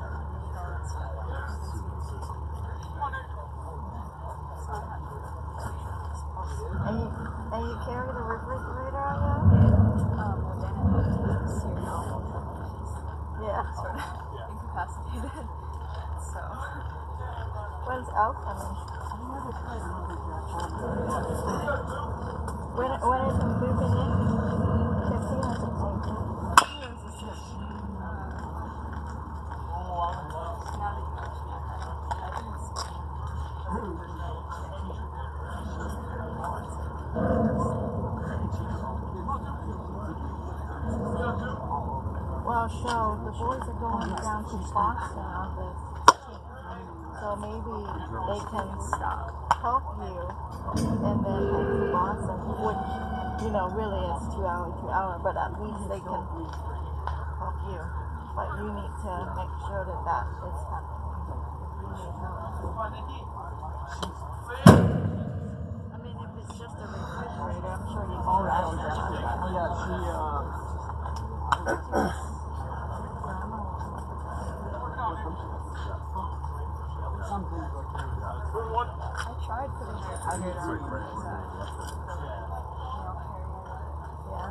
And you, and you carry the refrigerator on you? Um, well, Dana had to see her now. Yeah. Sort of incapacitated. So. When's Al coming? When, when is he moving in? fifteen or sixteen? Well, so the boys are going down to Boston on this team. So maybe they can help you and then head to Boston. you know, really it's two hour, two hour, but at least they can help you. But you need to make sure that that is happening. You need help. I mean, if it's just a refrigerator, I'm sure you can grab it. Yeah, she, uh, I tried putting her out here on yeah.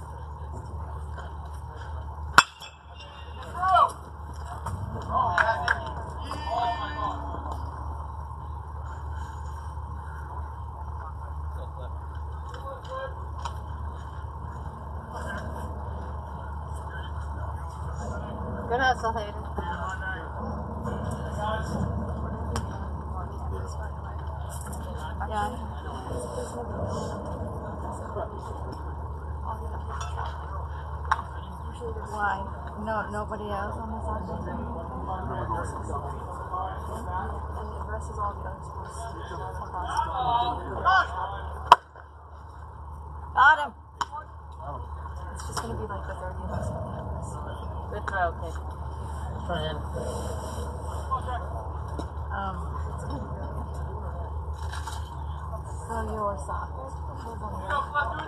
Good hustle, Hayden. Yeah. Why? No, nobody else on the side? And the rest is all the other schools. Got him. It's just going to be like the thirty of us. Good throw, kid. For him. Um, so your soccer was on the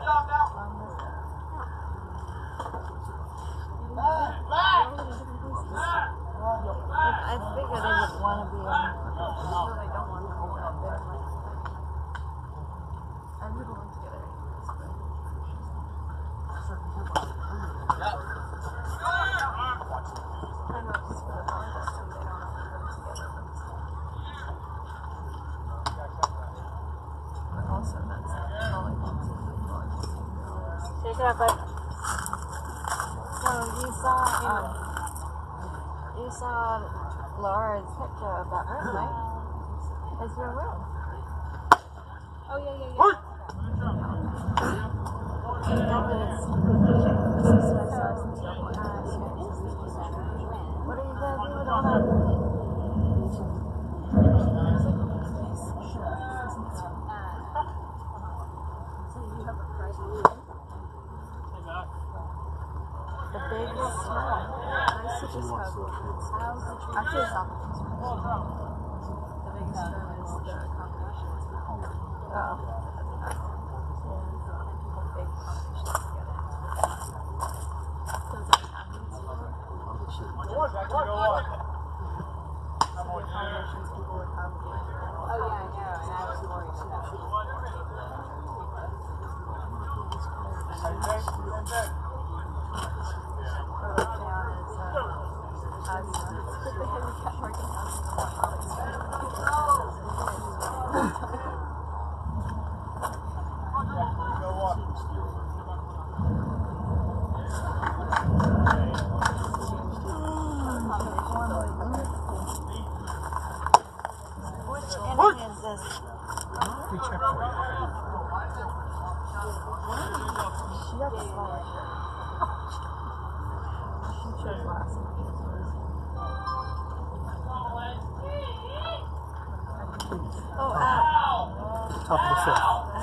I, I figured they would want to be in. No, they don't want to hold that. They're like, I really want to get it. I know, just for the contest, too, they don't have to put them together. But also, that's volleyball, too. Shake it up, bud. So you saw, um, you saw Laura's picture of that room, right? It's your room. Oh, yeah, yeah, yeah. That was. What are you gonna do with all that? The biggest one. Nice to just have actually it's not the biggest room. The biggest room is the accommodations. Oh. People big accommodations together. Does it have these for? So the accommodations people would have. Oh yeah, I know, and I was worried or like down as uh, as the handicap parking house and whatnot. Which inning is this? we check for you. She got the scholarship. She chose last night. Oh, uh, Top of the fifth. uh,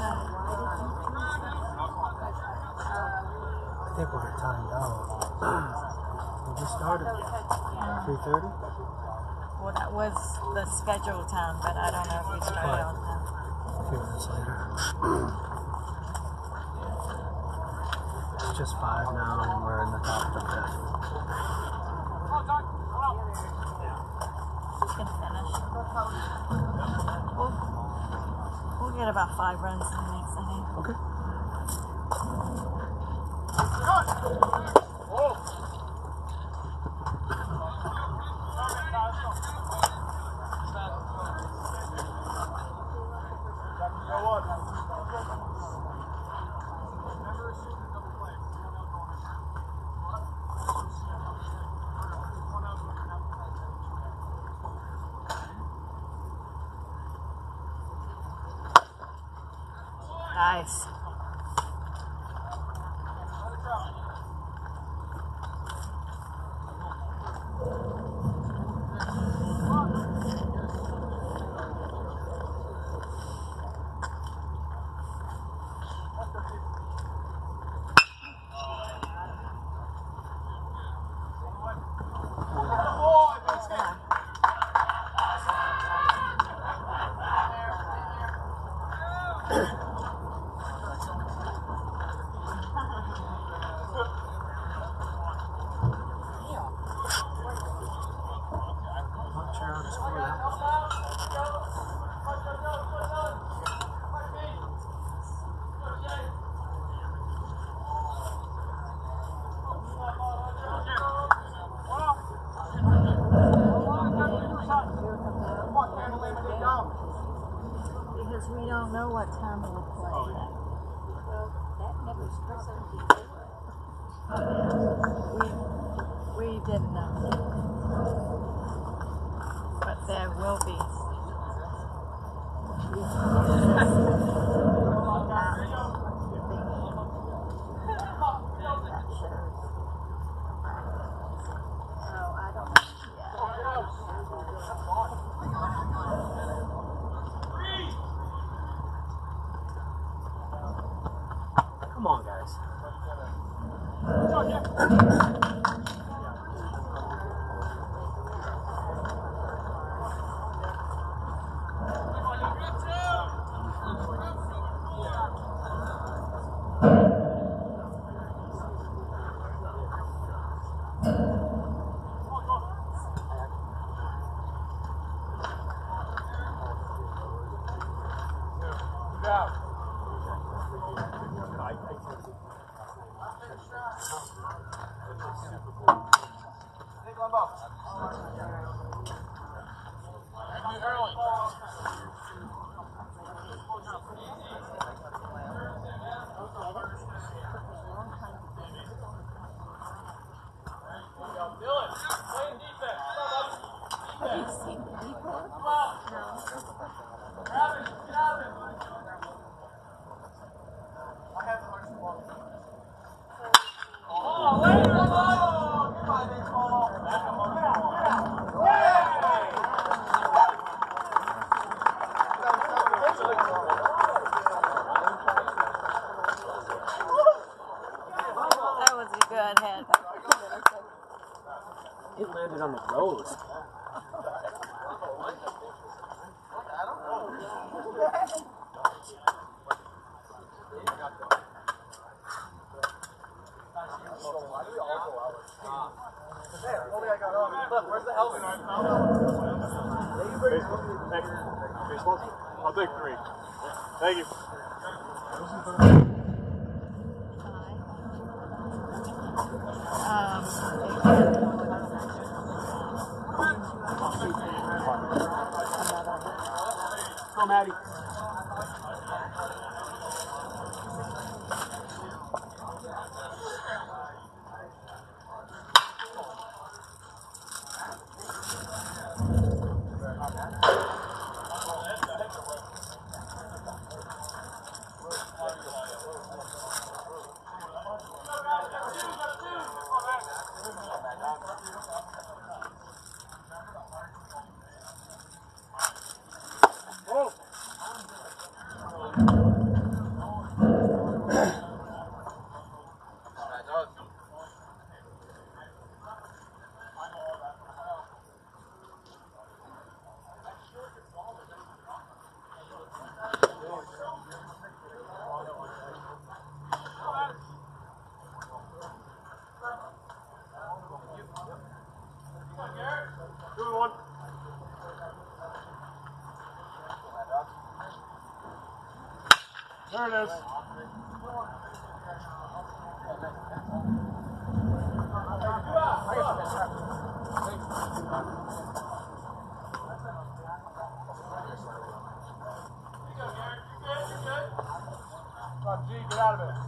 I think we'll get timed out. We just started. three thirty? well, that was the scheduled time, but I don't know if we started on time. A few minutes later. It's just five now, and we're in the top of the fifth. We can finish. We'll, we'll get about five runs in the next inning. Okay. Nice. don't know what time we'll play. Oh, yeah. Well, that never stressed me. We, we didn't know. But there will be. Come on, guys. That was a good head. It landed on the nose. Baseball. Thank you. Baseball? I'll take three. Thank you. Go, Maddie. There it is. Come on, G, get out of it.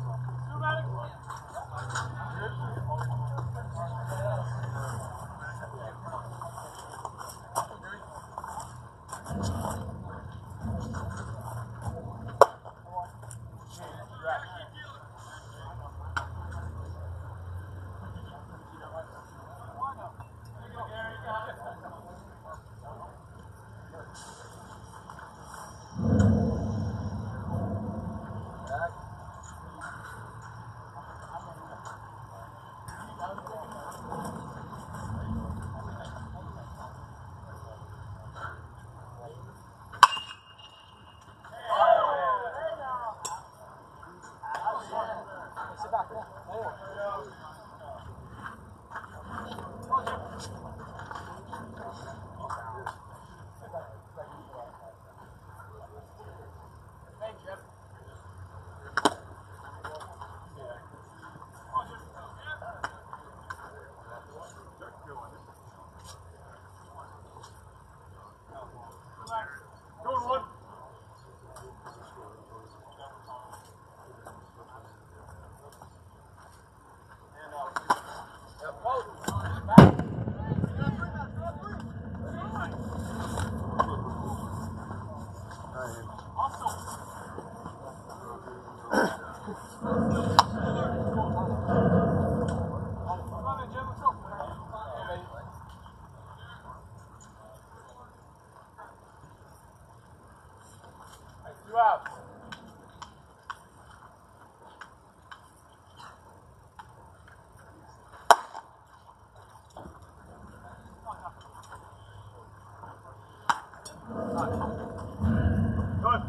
Two out. Good.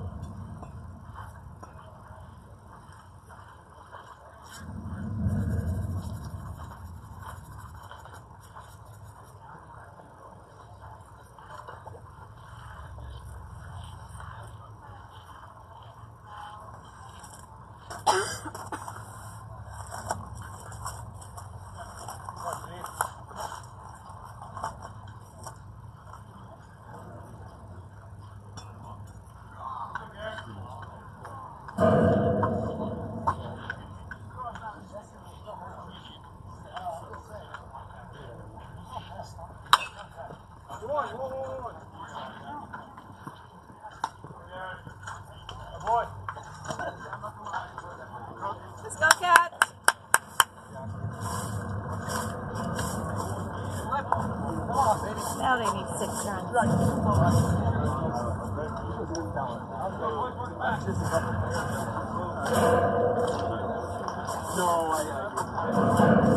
Come on, come on, come on, come on. Boy. Let's go, Cats. Now they need six runs. No, I,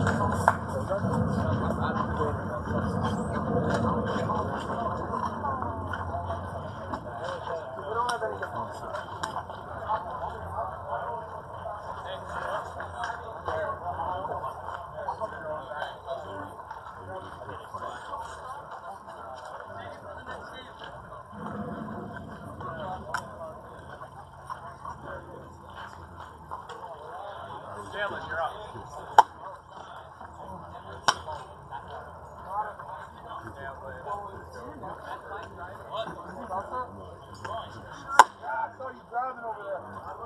Jalen, you're up. I saw you driving over there.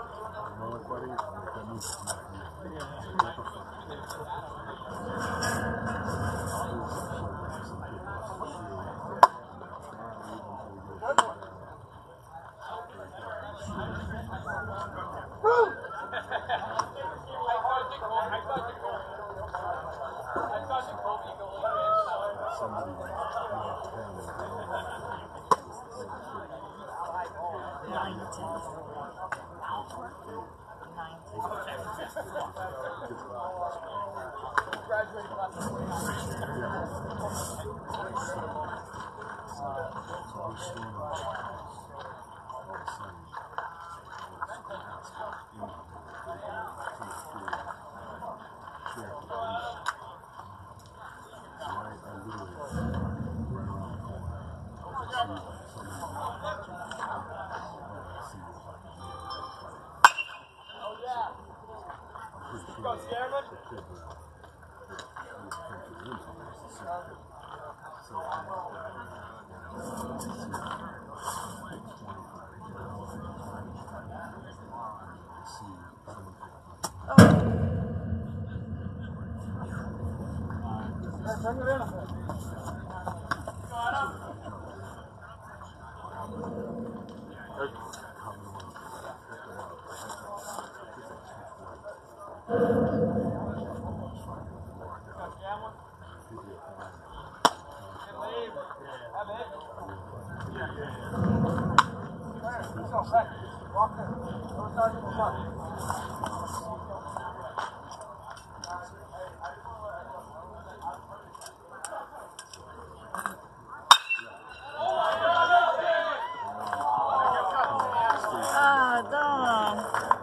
Ah, Dom.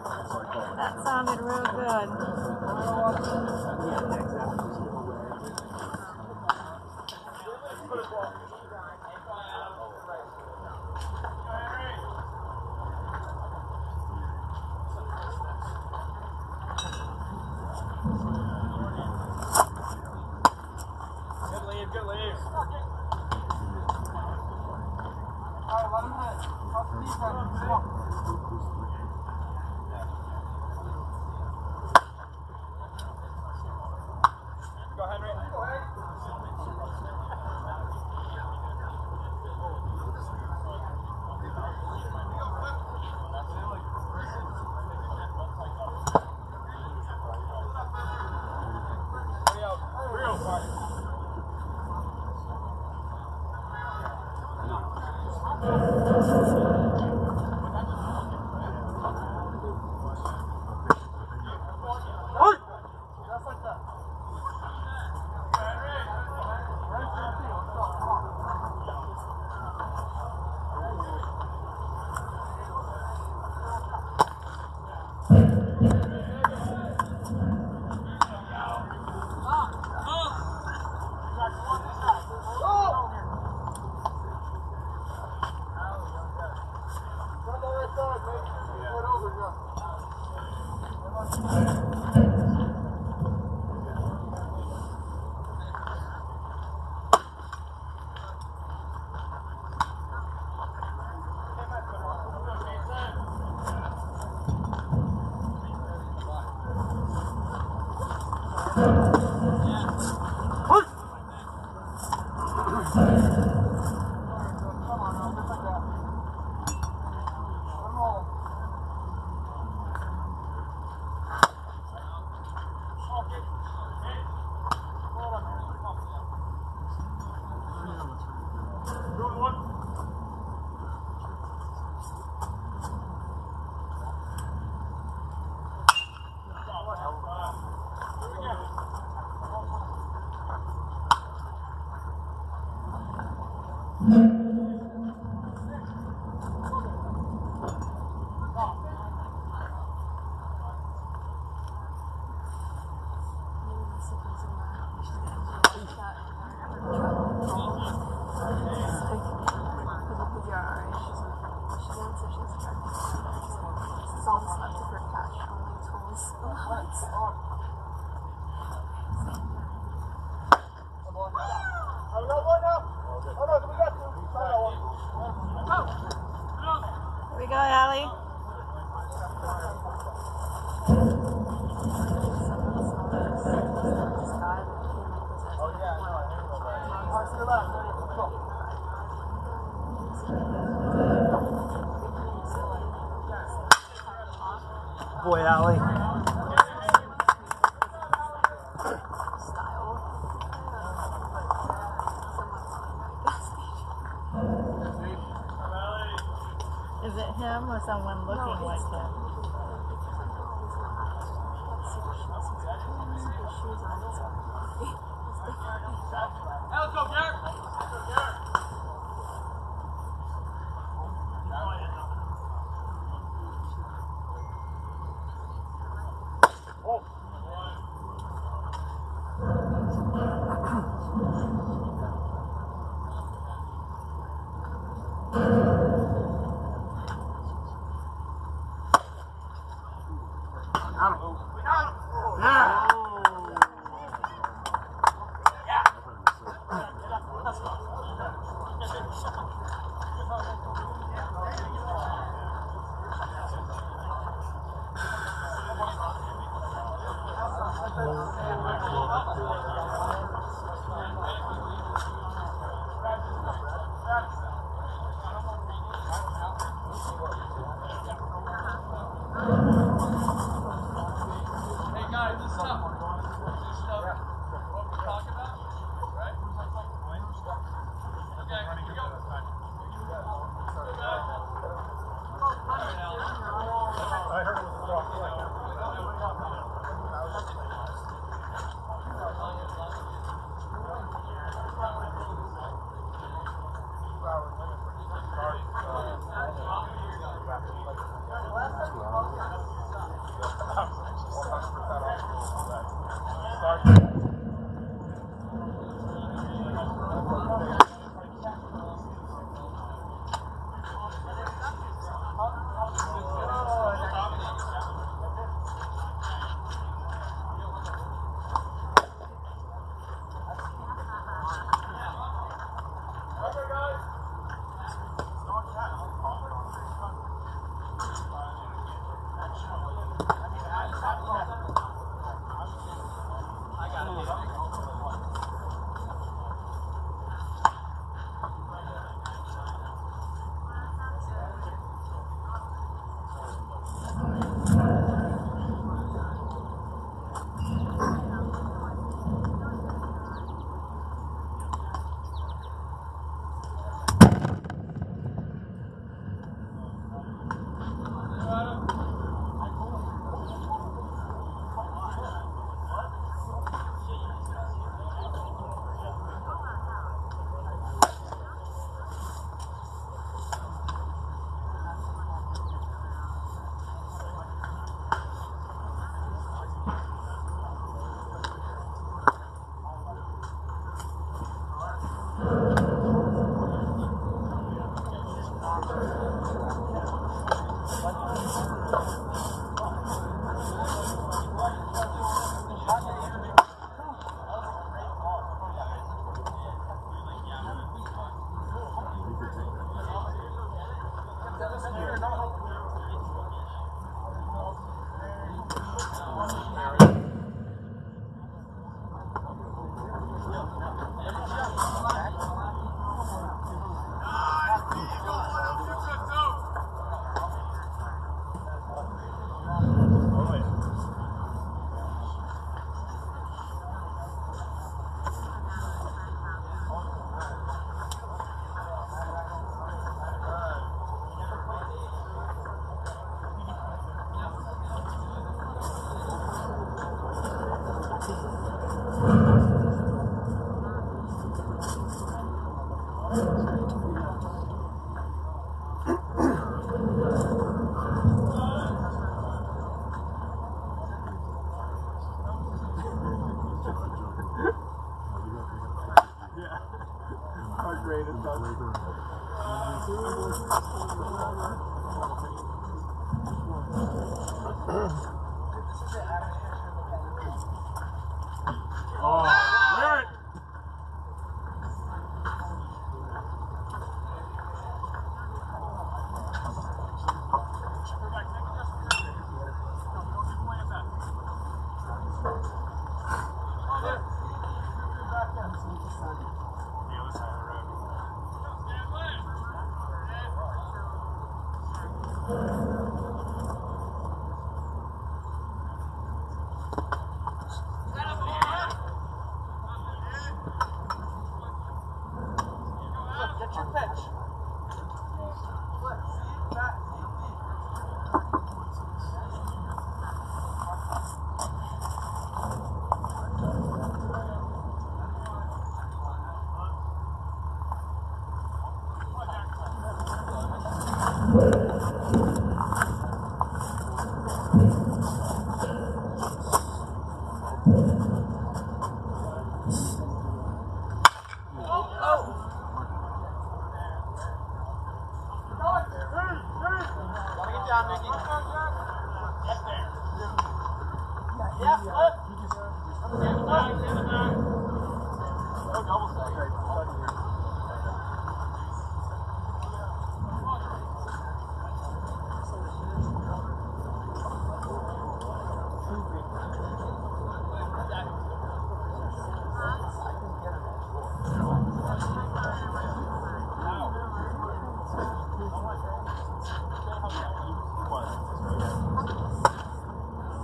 That sounded real good. Good lead, good lead. Here we go, Allie. Boy, Allie. Is it him or someone looking like him? Let's go, Garrett. Let's go, Garrett.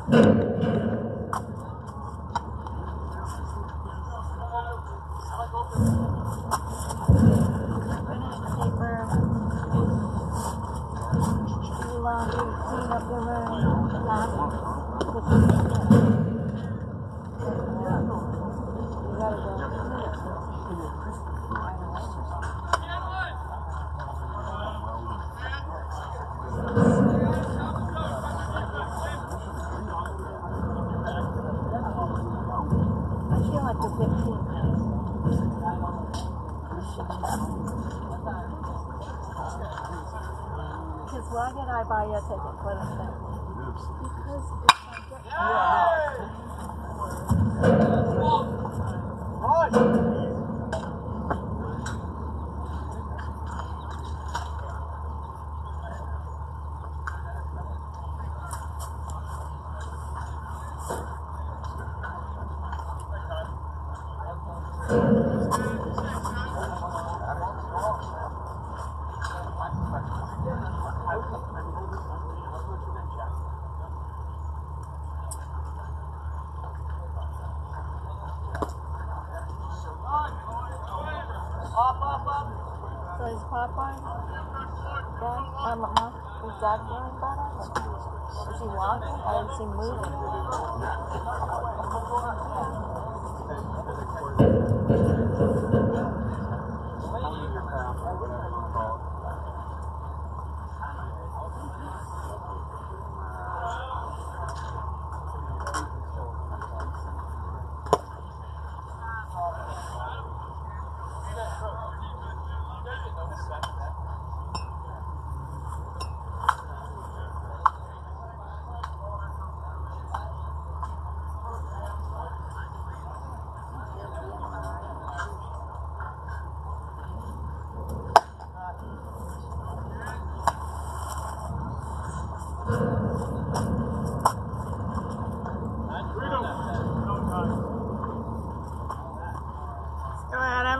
Because why did I buy you a ticket for the thing? Because So is Popeye done? Um, huh? Is Dad doing better? Is he walking? Or is he moving? Go Adam.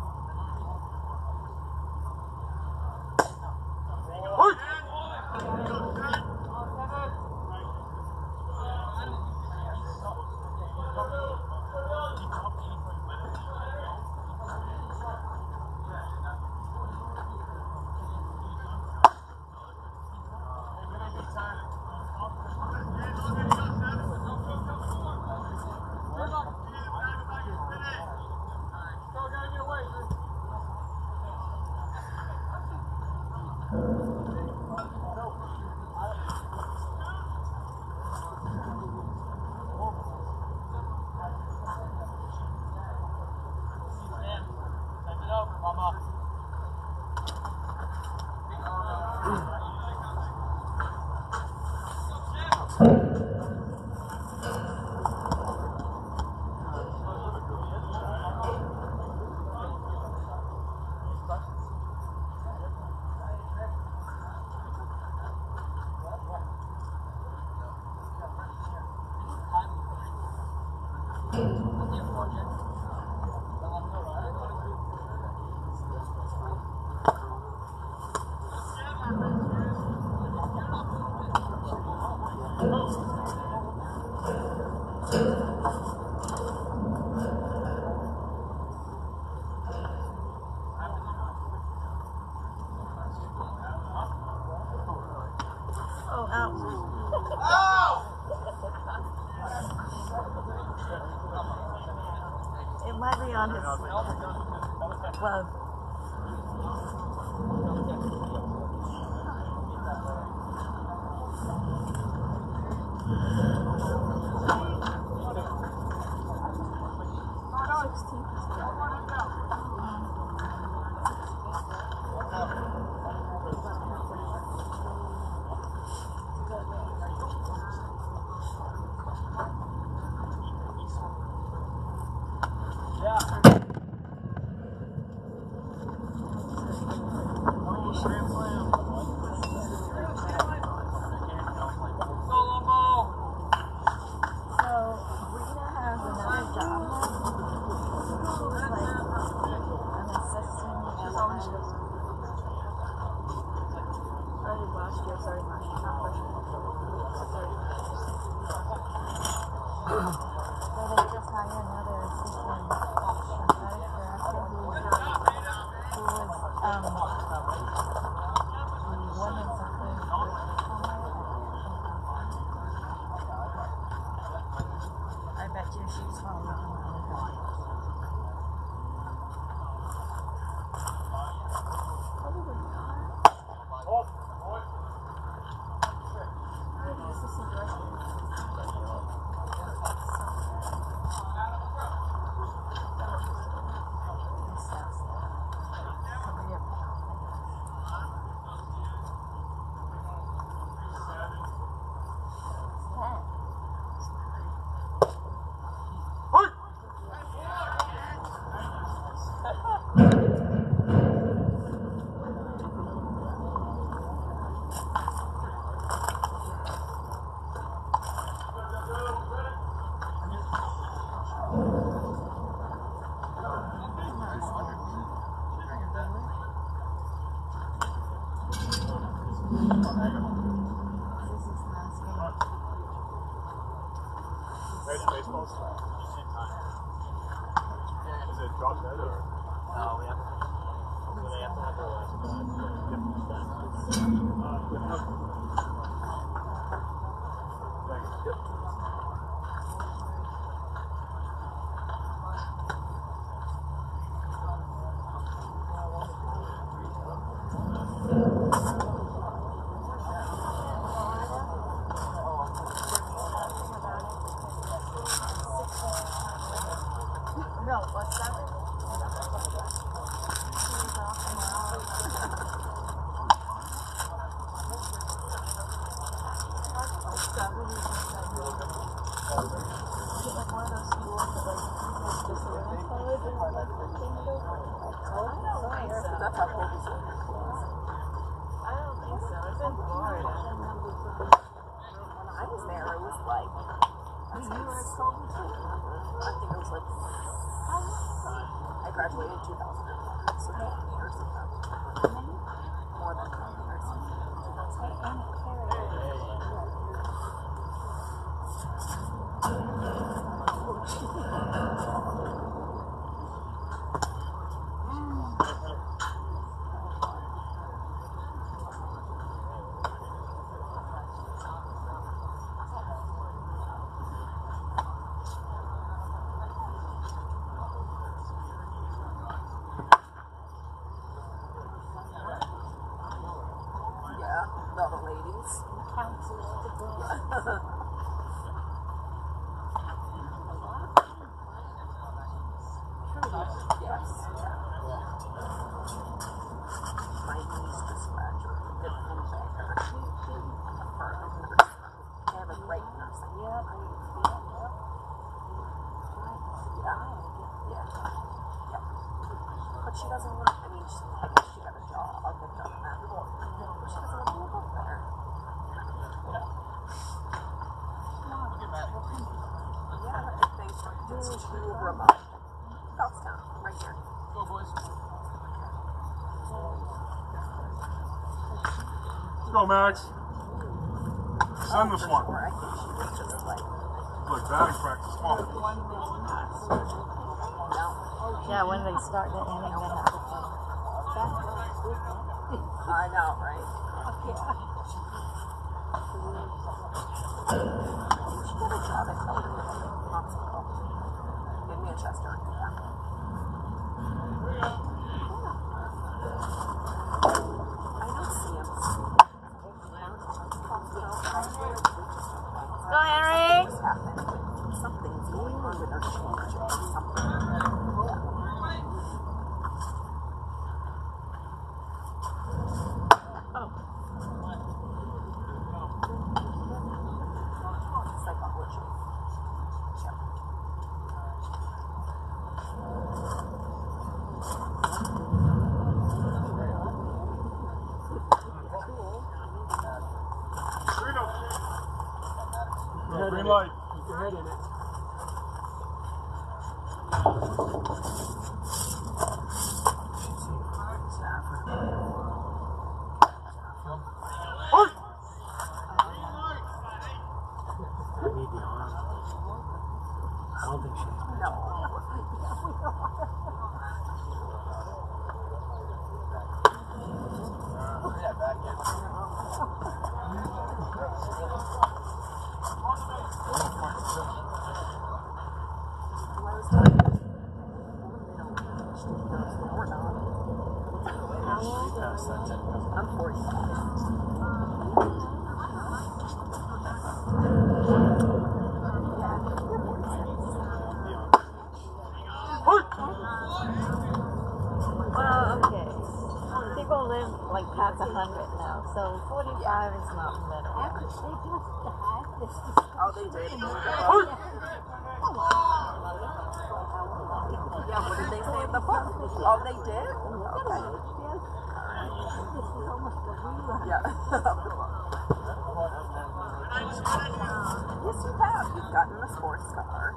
Oh, ow. It might be on his glove. Major baseballs? Is it drop dead or? No, we have to. They have to have their last one. Thanks. Yep. No, what's that? That's how cold is it? I don't think so. It's in Florida. When I was there, it was like, I think it was like, I graduated in two thousand one, so twenty years ago. More than twenty years Yeah, the other ladies. Yes. My niece just graduated from there. For a nurse. They have a great nursing. Yeah. Yeah. Yeah. Yeah. But she doesn't want, I mean, she, I guess she got a job, a good job in that. But she doesn't want to live up there. Yeah, if they start, it's too remote. Goffstown, right here. Go, boys. Let's go, Max. Send this one. Or I think she was just like, Like batting practice. Come on. no. Yeah, when they start the inning, they have to play. I know, right? She got a job at Elderly Hospital in Manchester. Yeah. I know C M C. Hospital. Go, Henry! What's happened? Something's going on with her change or something. Yeah. Psychology. Yeah. Go, green light. Keep your head in it. I need the arm. I don't think she's. No. I'm forty-five. Well, okay. People live like past a hundred now, so forty-five is not middle. Oh, they did. Yeah, what did they say in the book? Oh, they did? Okay. Yeah. Yes, you have. You've gotten a sports car.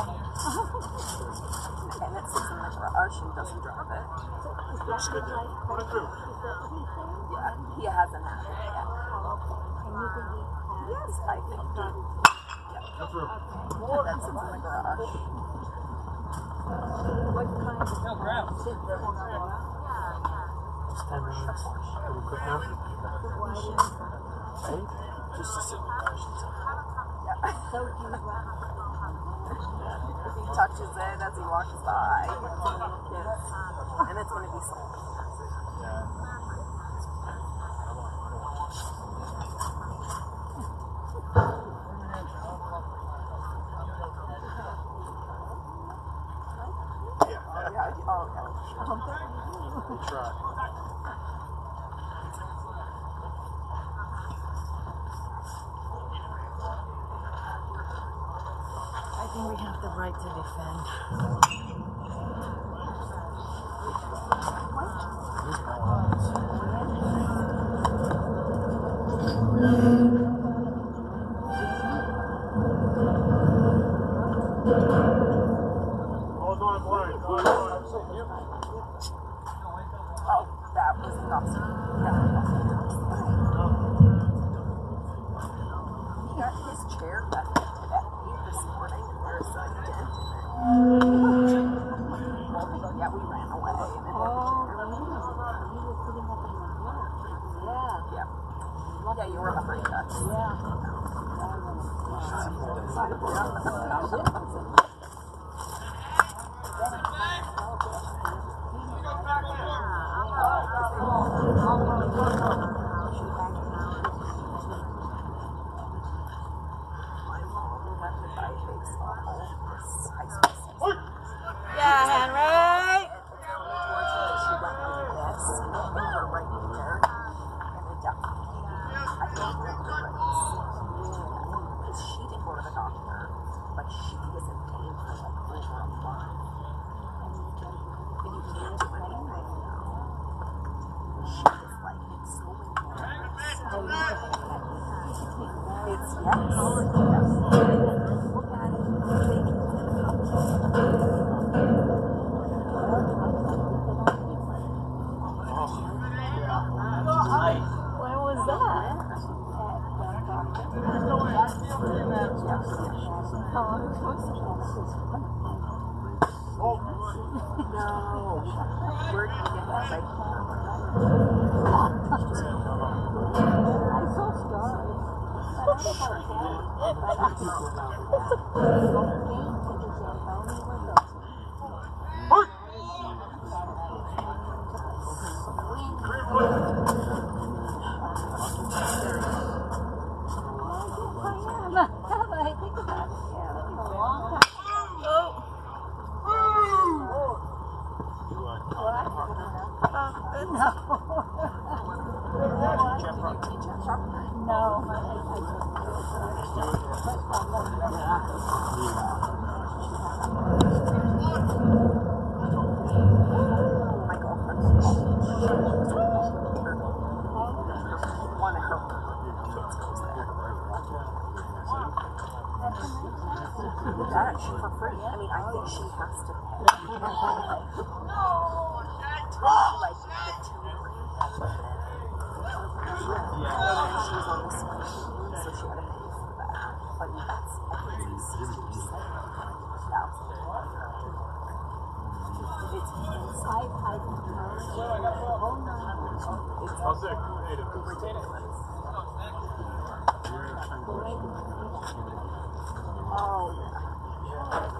And it sits in the garage and doesn't drive it. Looks good then. What it do? Yeah, he hasn't had it yet. Yes, I think. Yeah. through. That's in the garage. What kind of No, grab. Just ten minutes. Pretty quick now. Right? Just to sit in the car. So do you want? He touches it as he walks by. And it's going to be sold. Yeah. Oh, okay. We'll try. I think we have the right to defend. Hold on, blind. Hold on. Oh, that was the officer. Yeah. He got his chair left today this morning, and there's a dent in it. Well, they go, yeah, we ran away. And it Oh, he was sitting up in the block. Yeah. yeah. Yeah, you were behind us. Yeah. Yeah, Henry! She didn't go to the doctor, but she was in pain for like over a month. And you can't do anything now. She was like, it's so intense. It's yes. Yes. Look at When was that? No. Where did you get that bike from? I'm so sorry. I think about it. Yeah, that was a long time. My girlfriend's one of her kids goes there. That for free. I mean, I think she has to pay. Like the tutoring. And then she was on the swim team, so she had to pay for that. But that's, I think it's sixty-seven thousand. It's I, I don't know. Oh, no. It's How's it? Hey, the- ridiculous. Oh, yeah.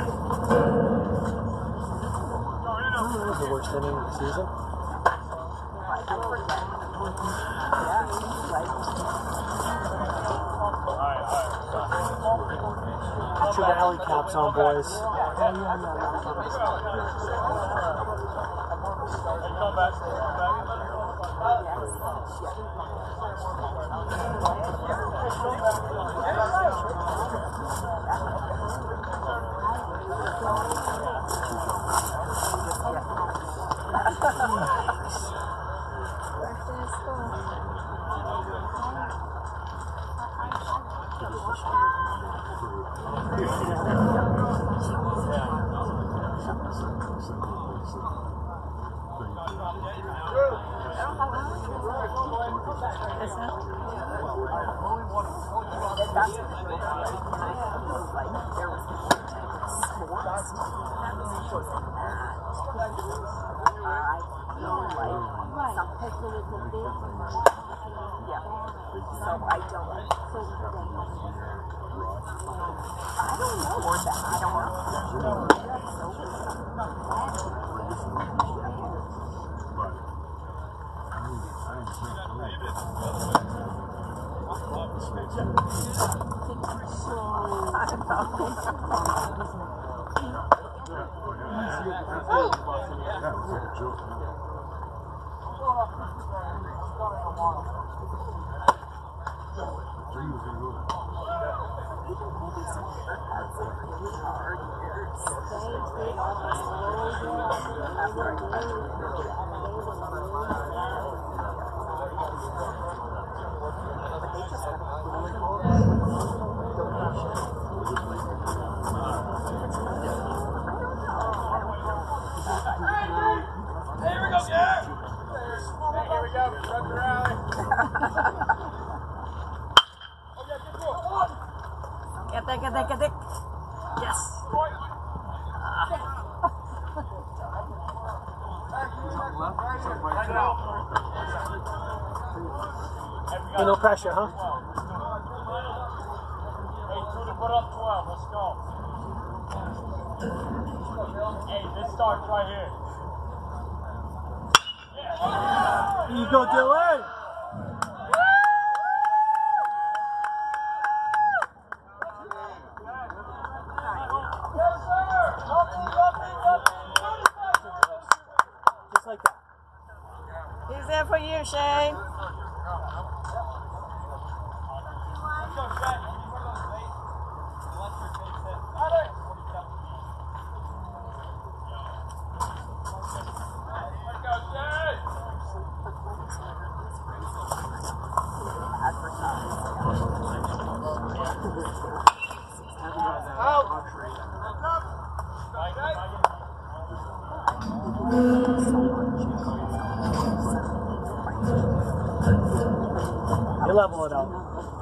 The worst inning of the season. Kelly caps on, boys. Get there, get there, get there. Yes. Hey, no pressure, huh? Hey, two to put up twelve. Let's go. Hey, this starts right here. Here you go, Dylan. Just like that. He's there for you, Shane. You level it out.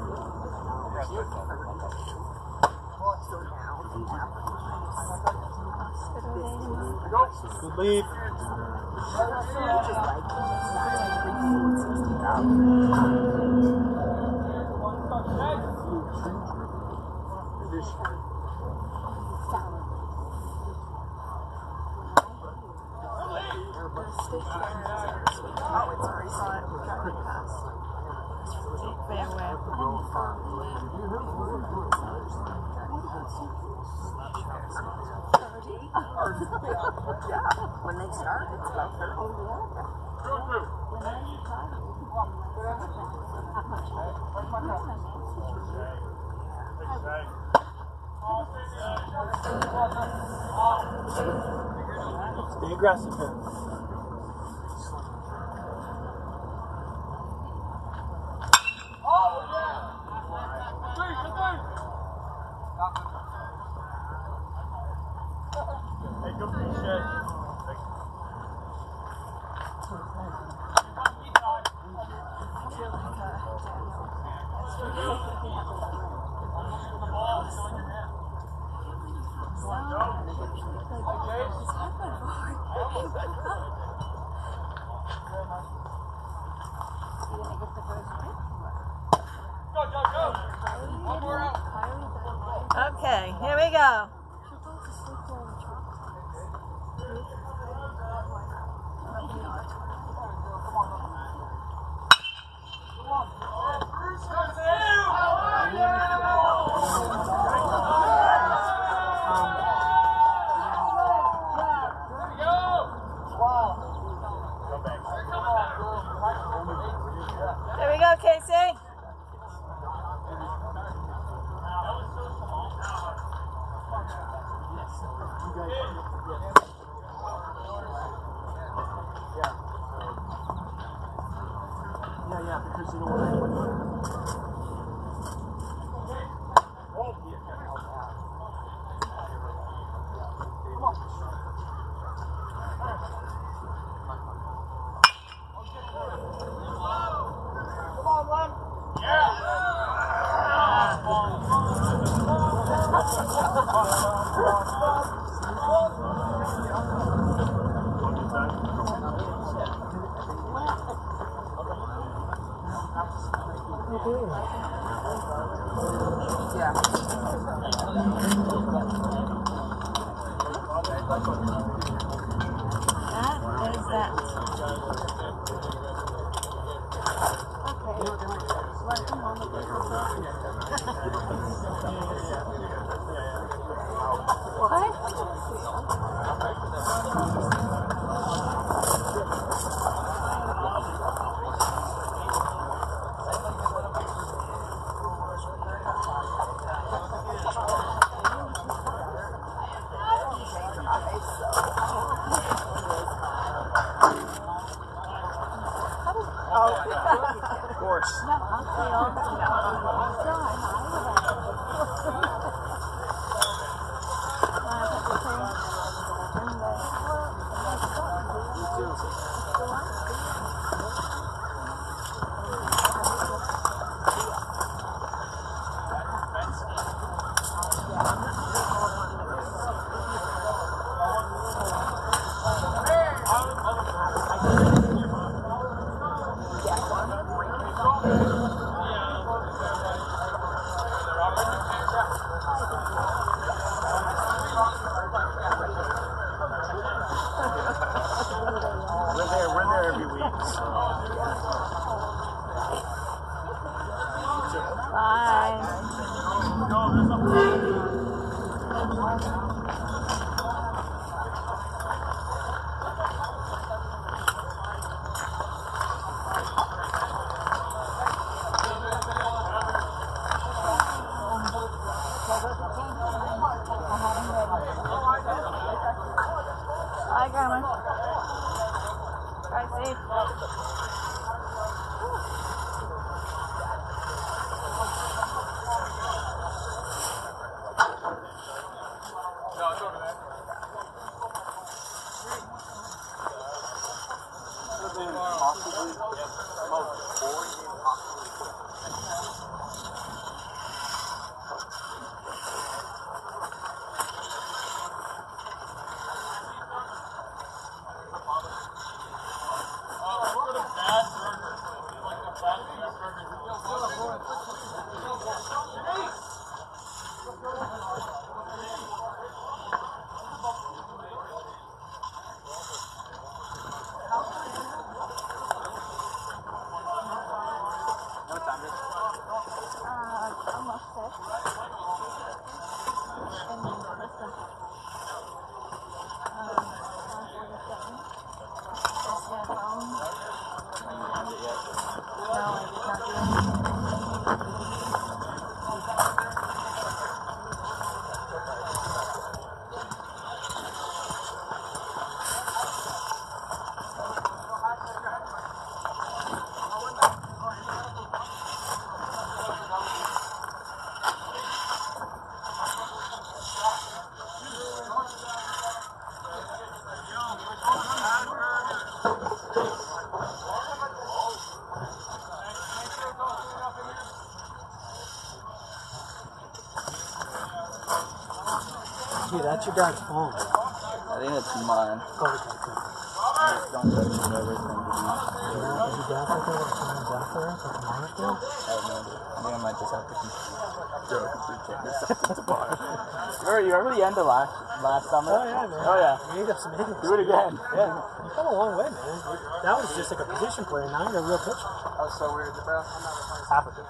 Good lead. When they start, it's about thirty. Stay aggressive here. Okay, here we go. Yeah, because you don't want anyone. That is that. Of course. We're there, we're there every week. Bye, Grandma. Drive safe. No, it's over there. Possibly the most boring game possibly. Dude, that's your dad's phone. I think it's mine. Oh, okay, cool. Just don't touch it, everything. Yeah, is your dad like that with someone's after us, like a monitor? I don't know. I think I might just have to throw a complete camera set at the bottom. Remember, you remember the end of last last summer? Oh, yeah, man. Oh, yeah. You made us some hits. Do it again. Yeah. You come a long way, man. That was just like a position player. Now you're a real pitcher. That was so weird, bro. Half of it.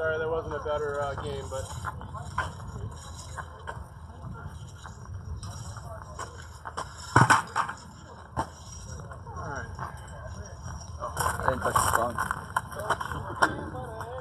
Sorry, that wasn't a better uh, game, but. I didn't touch the phone.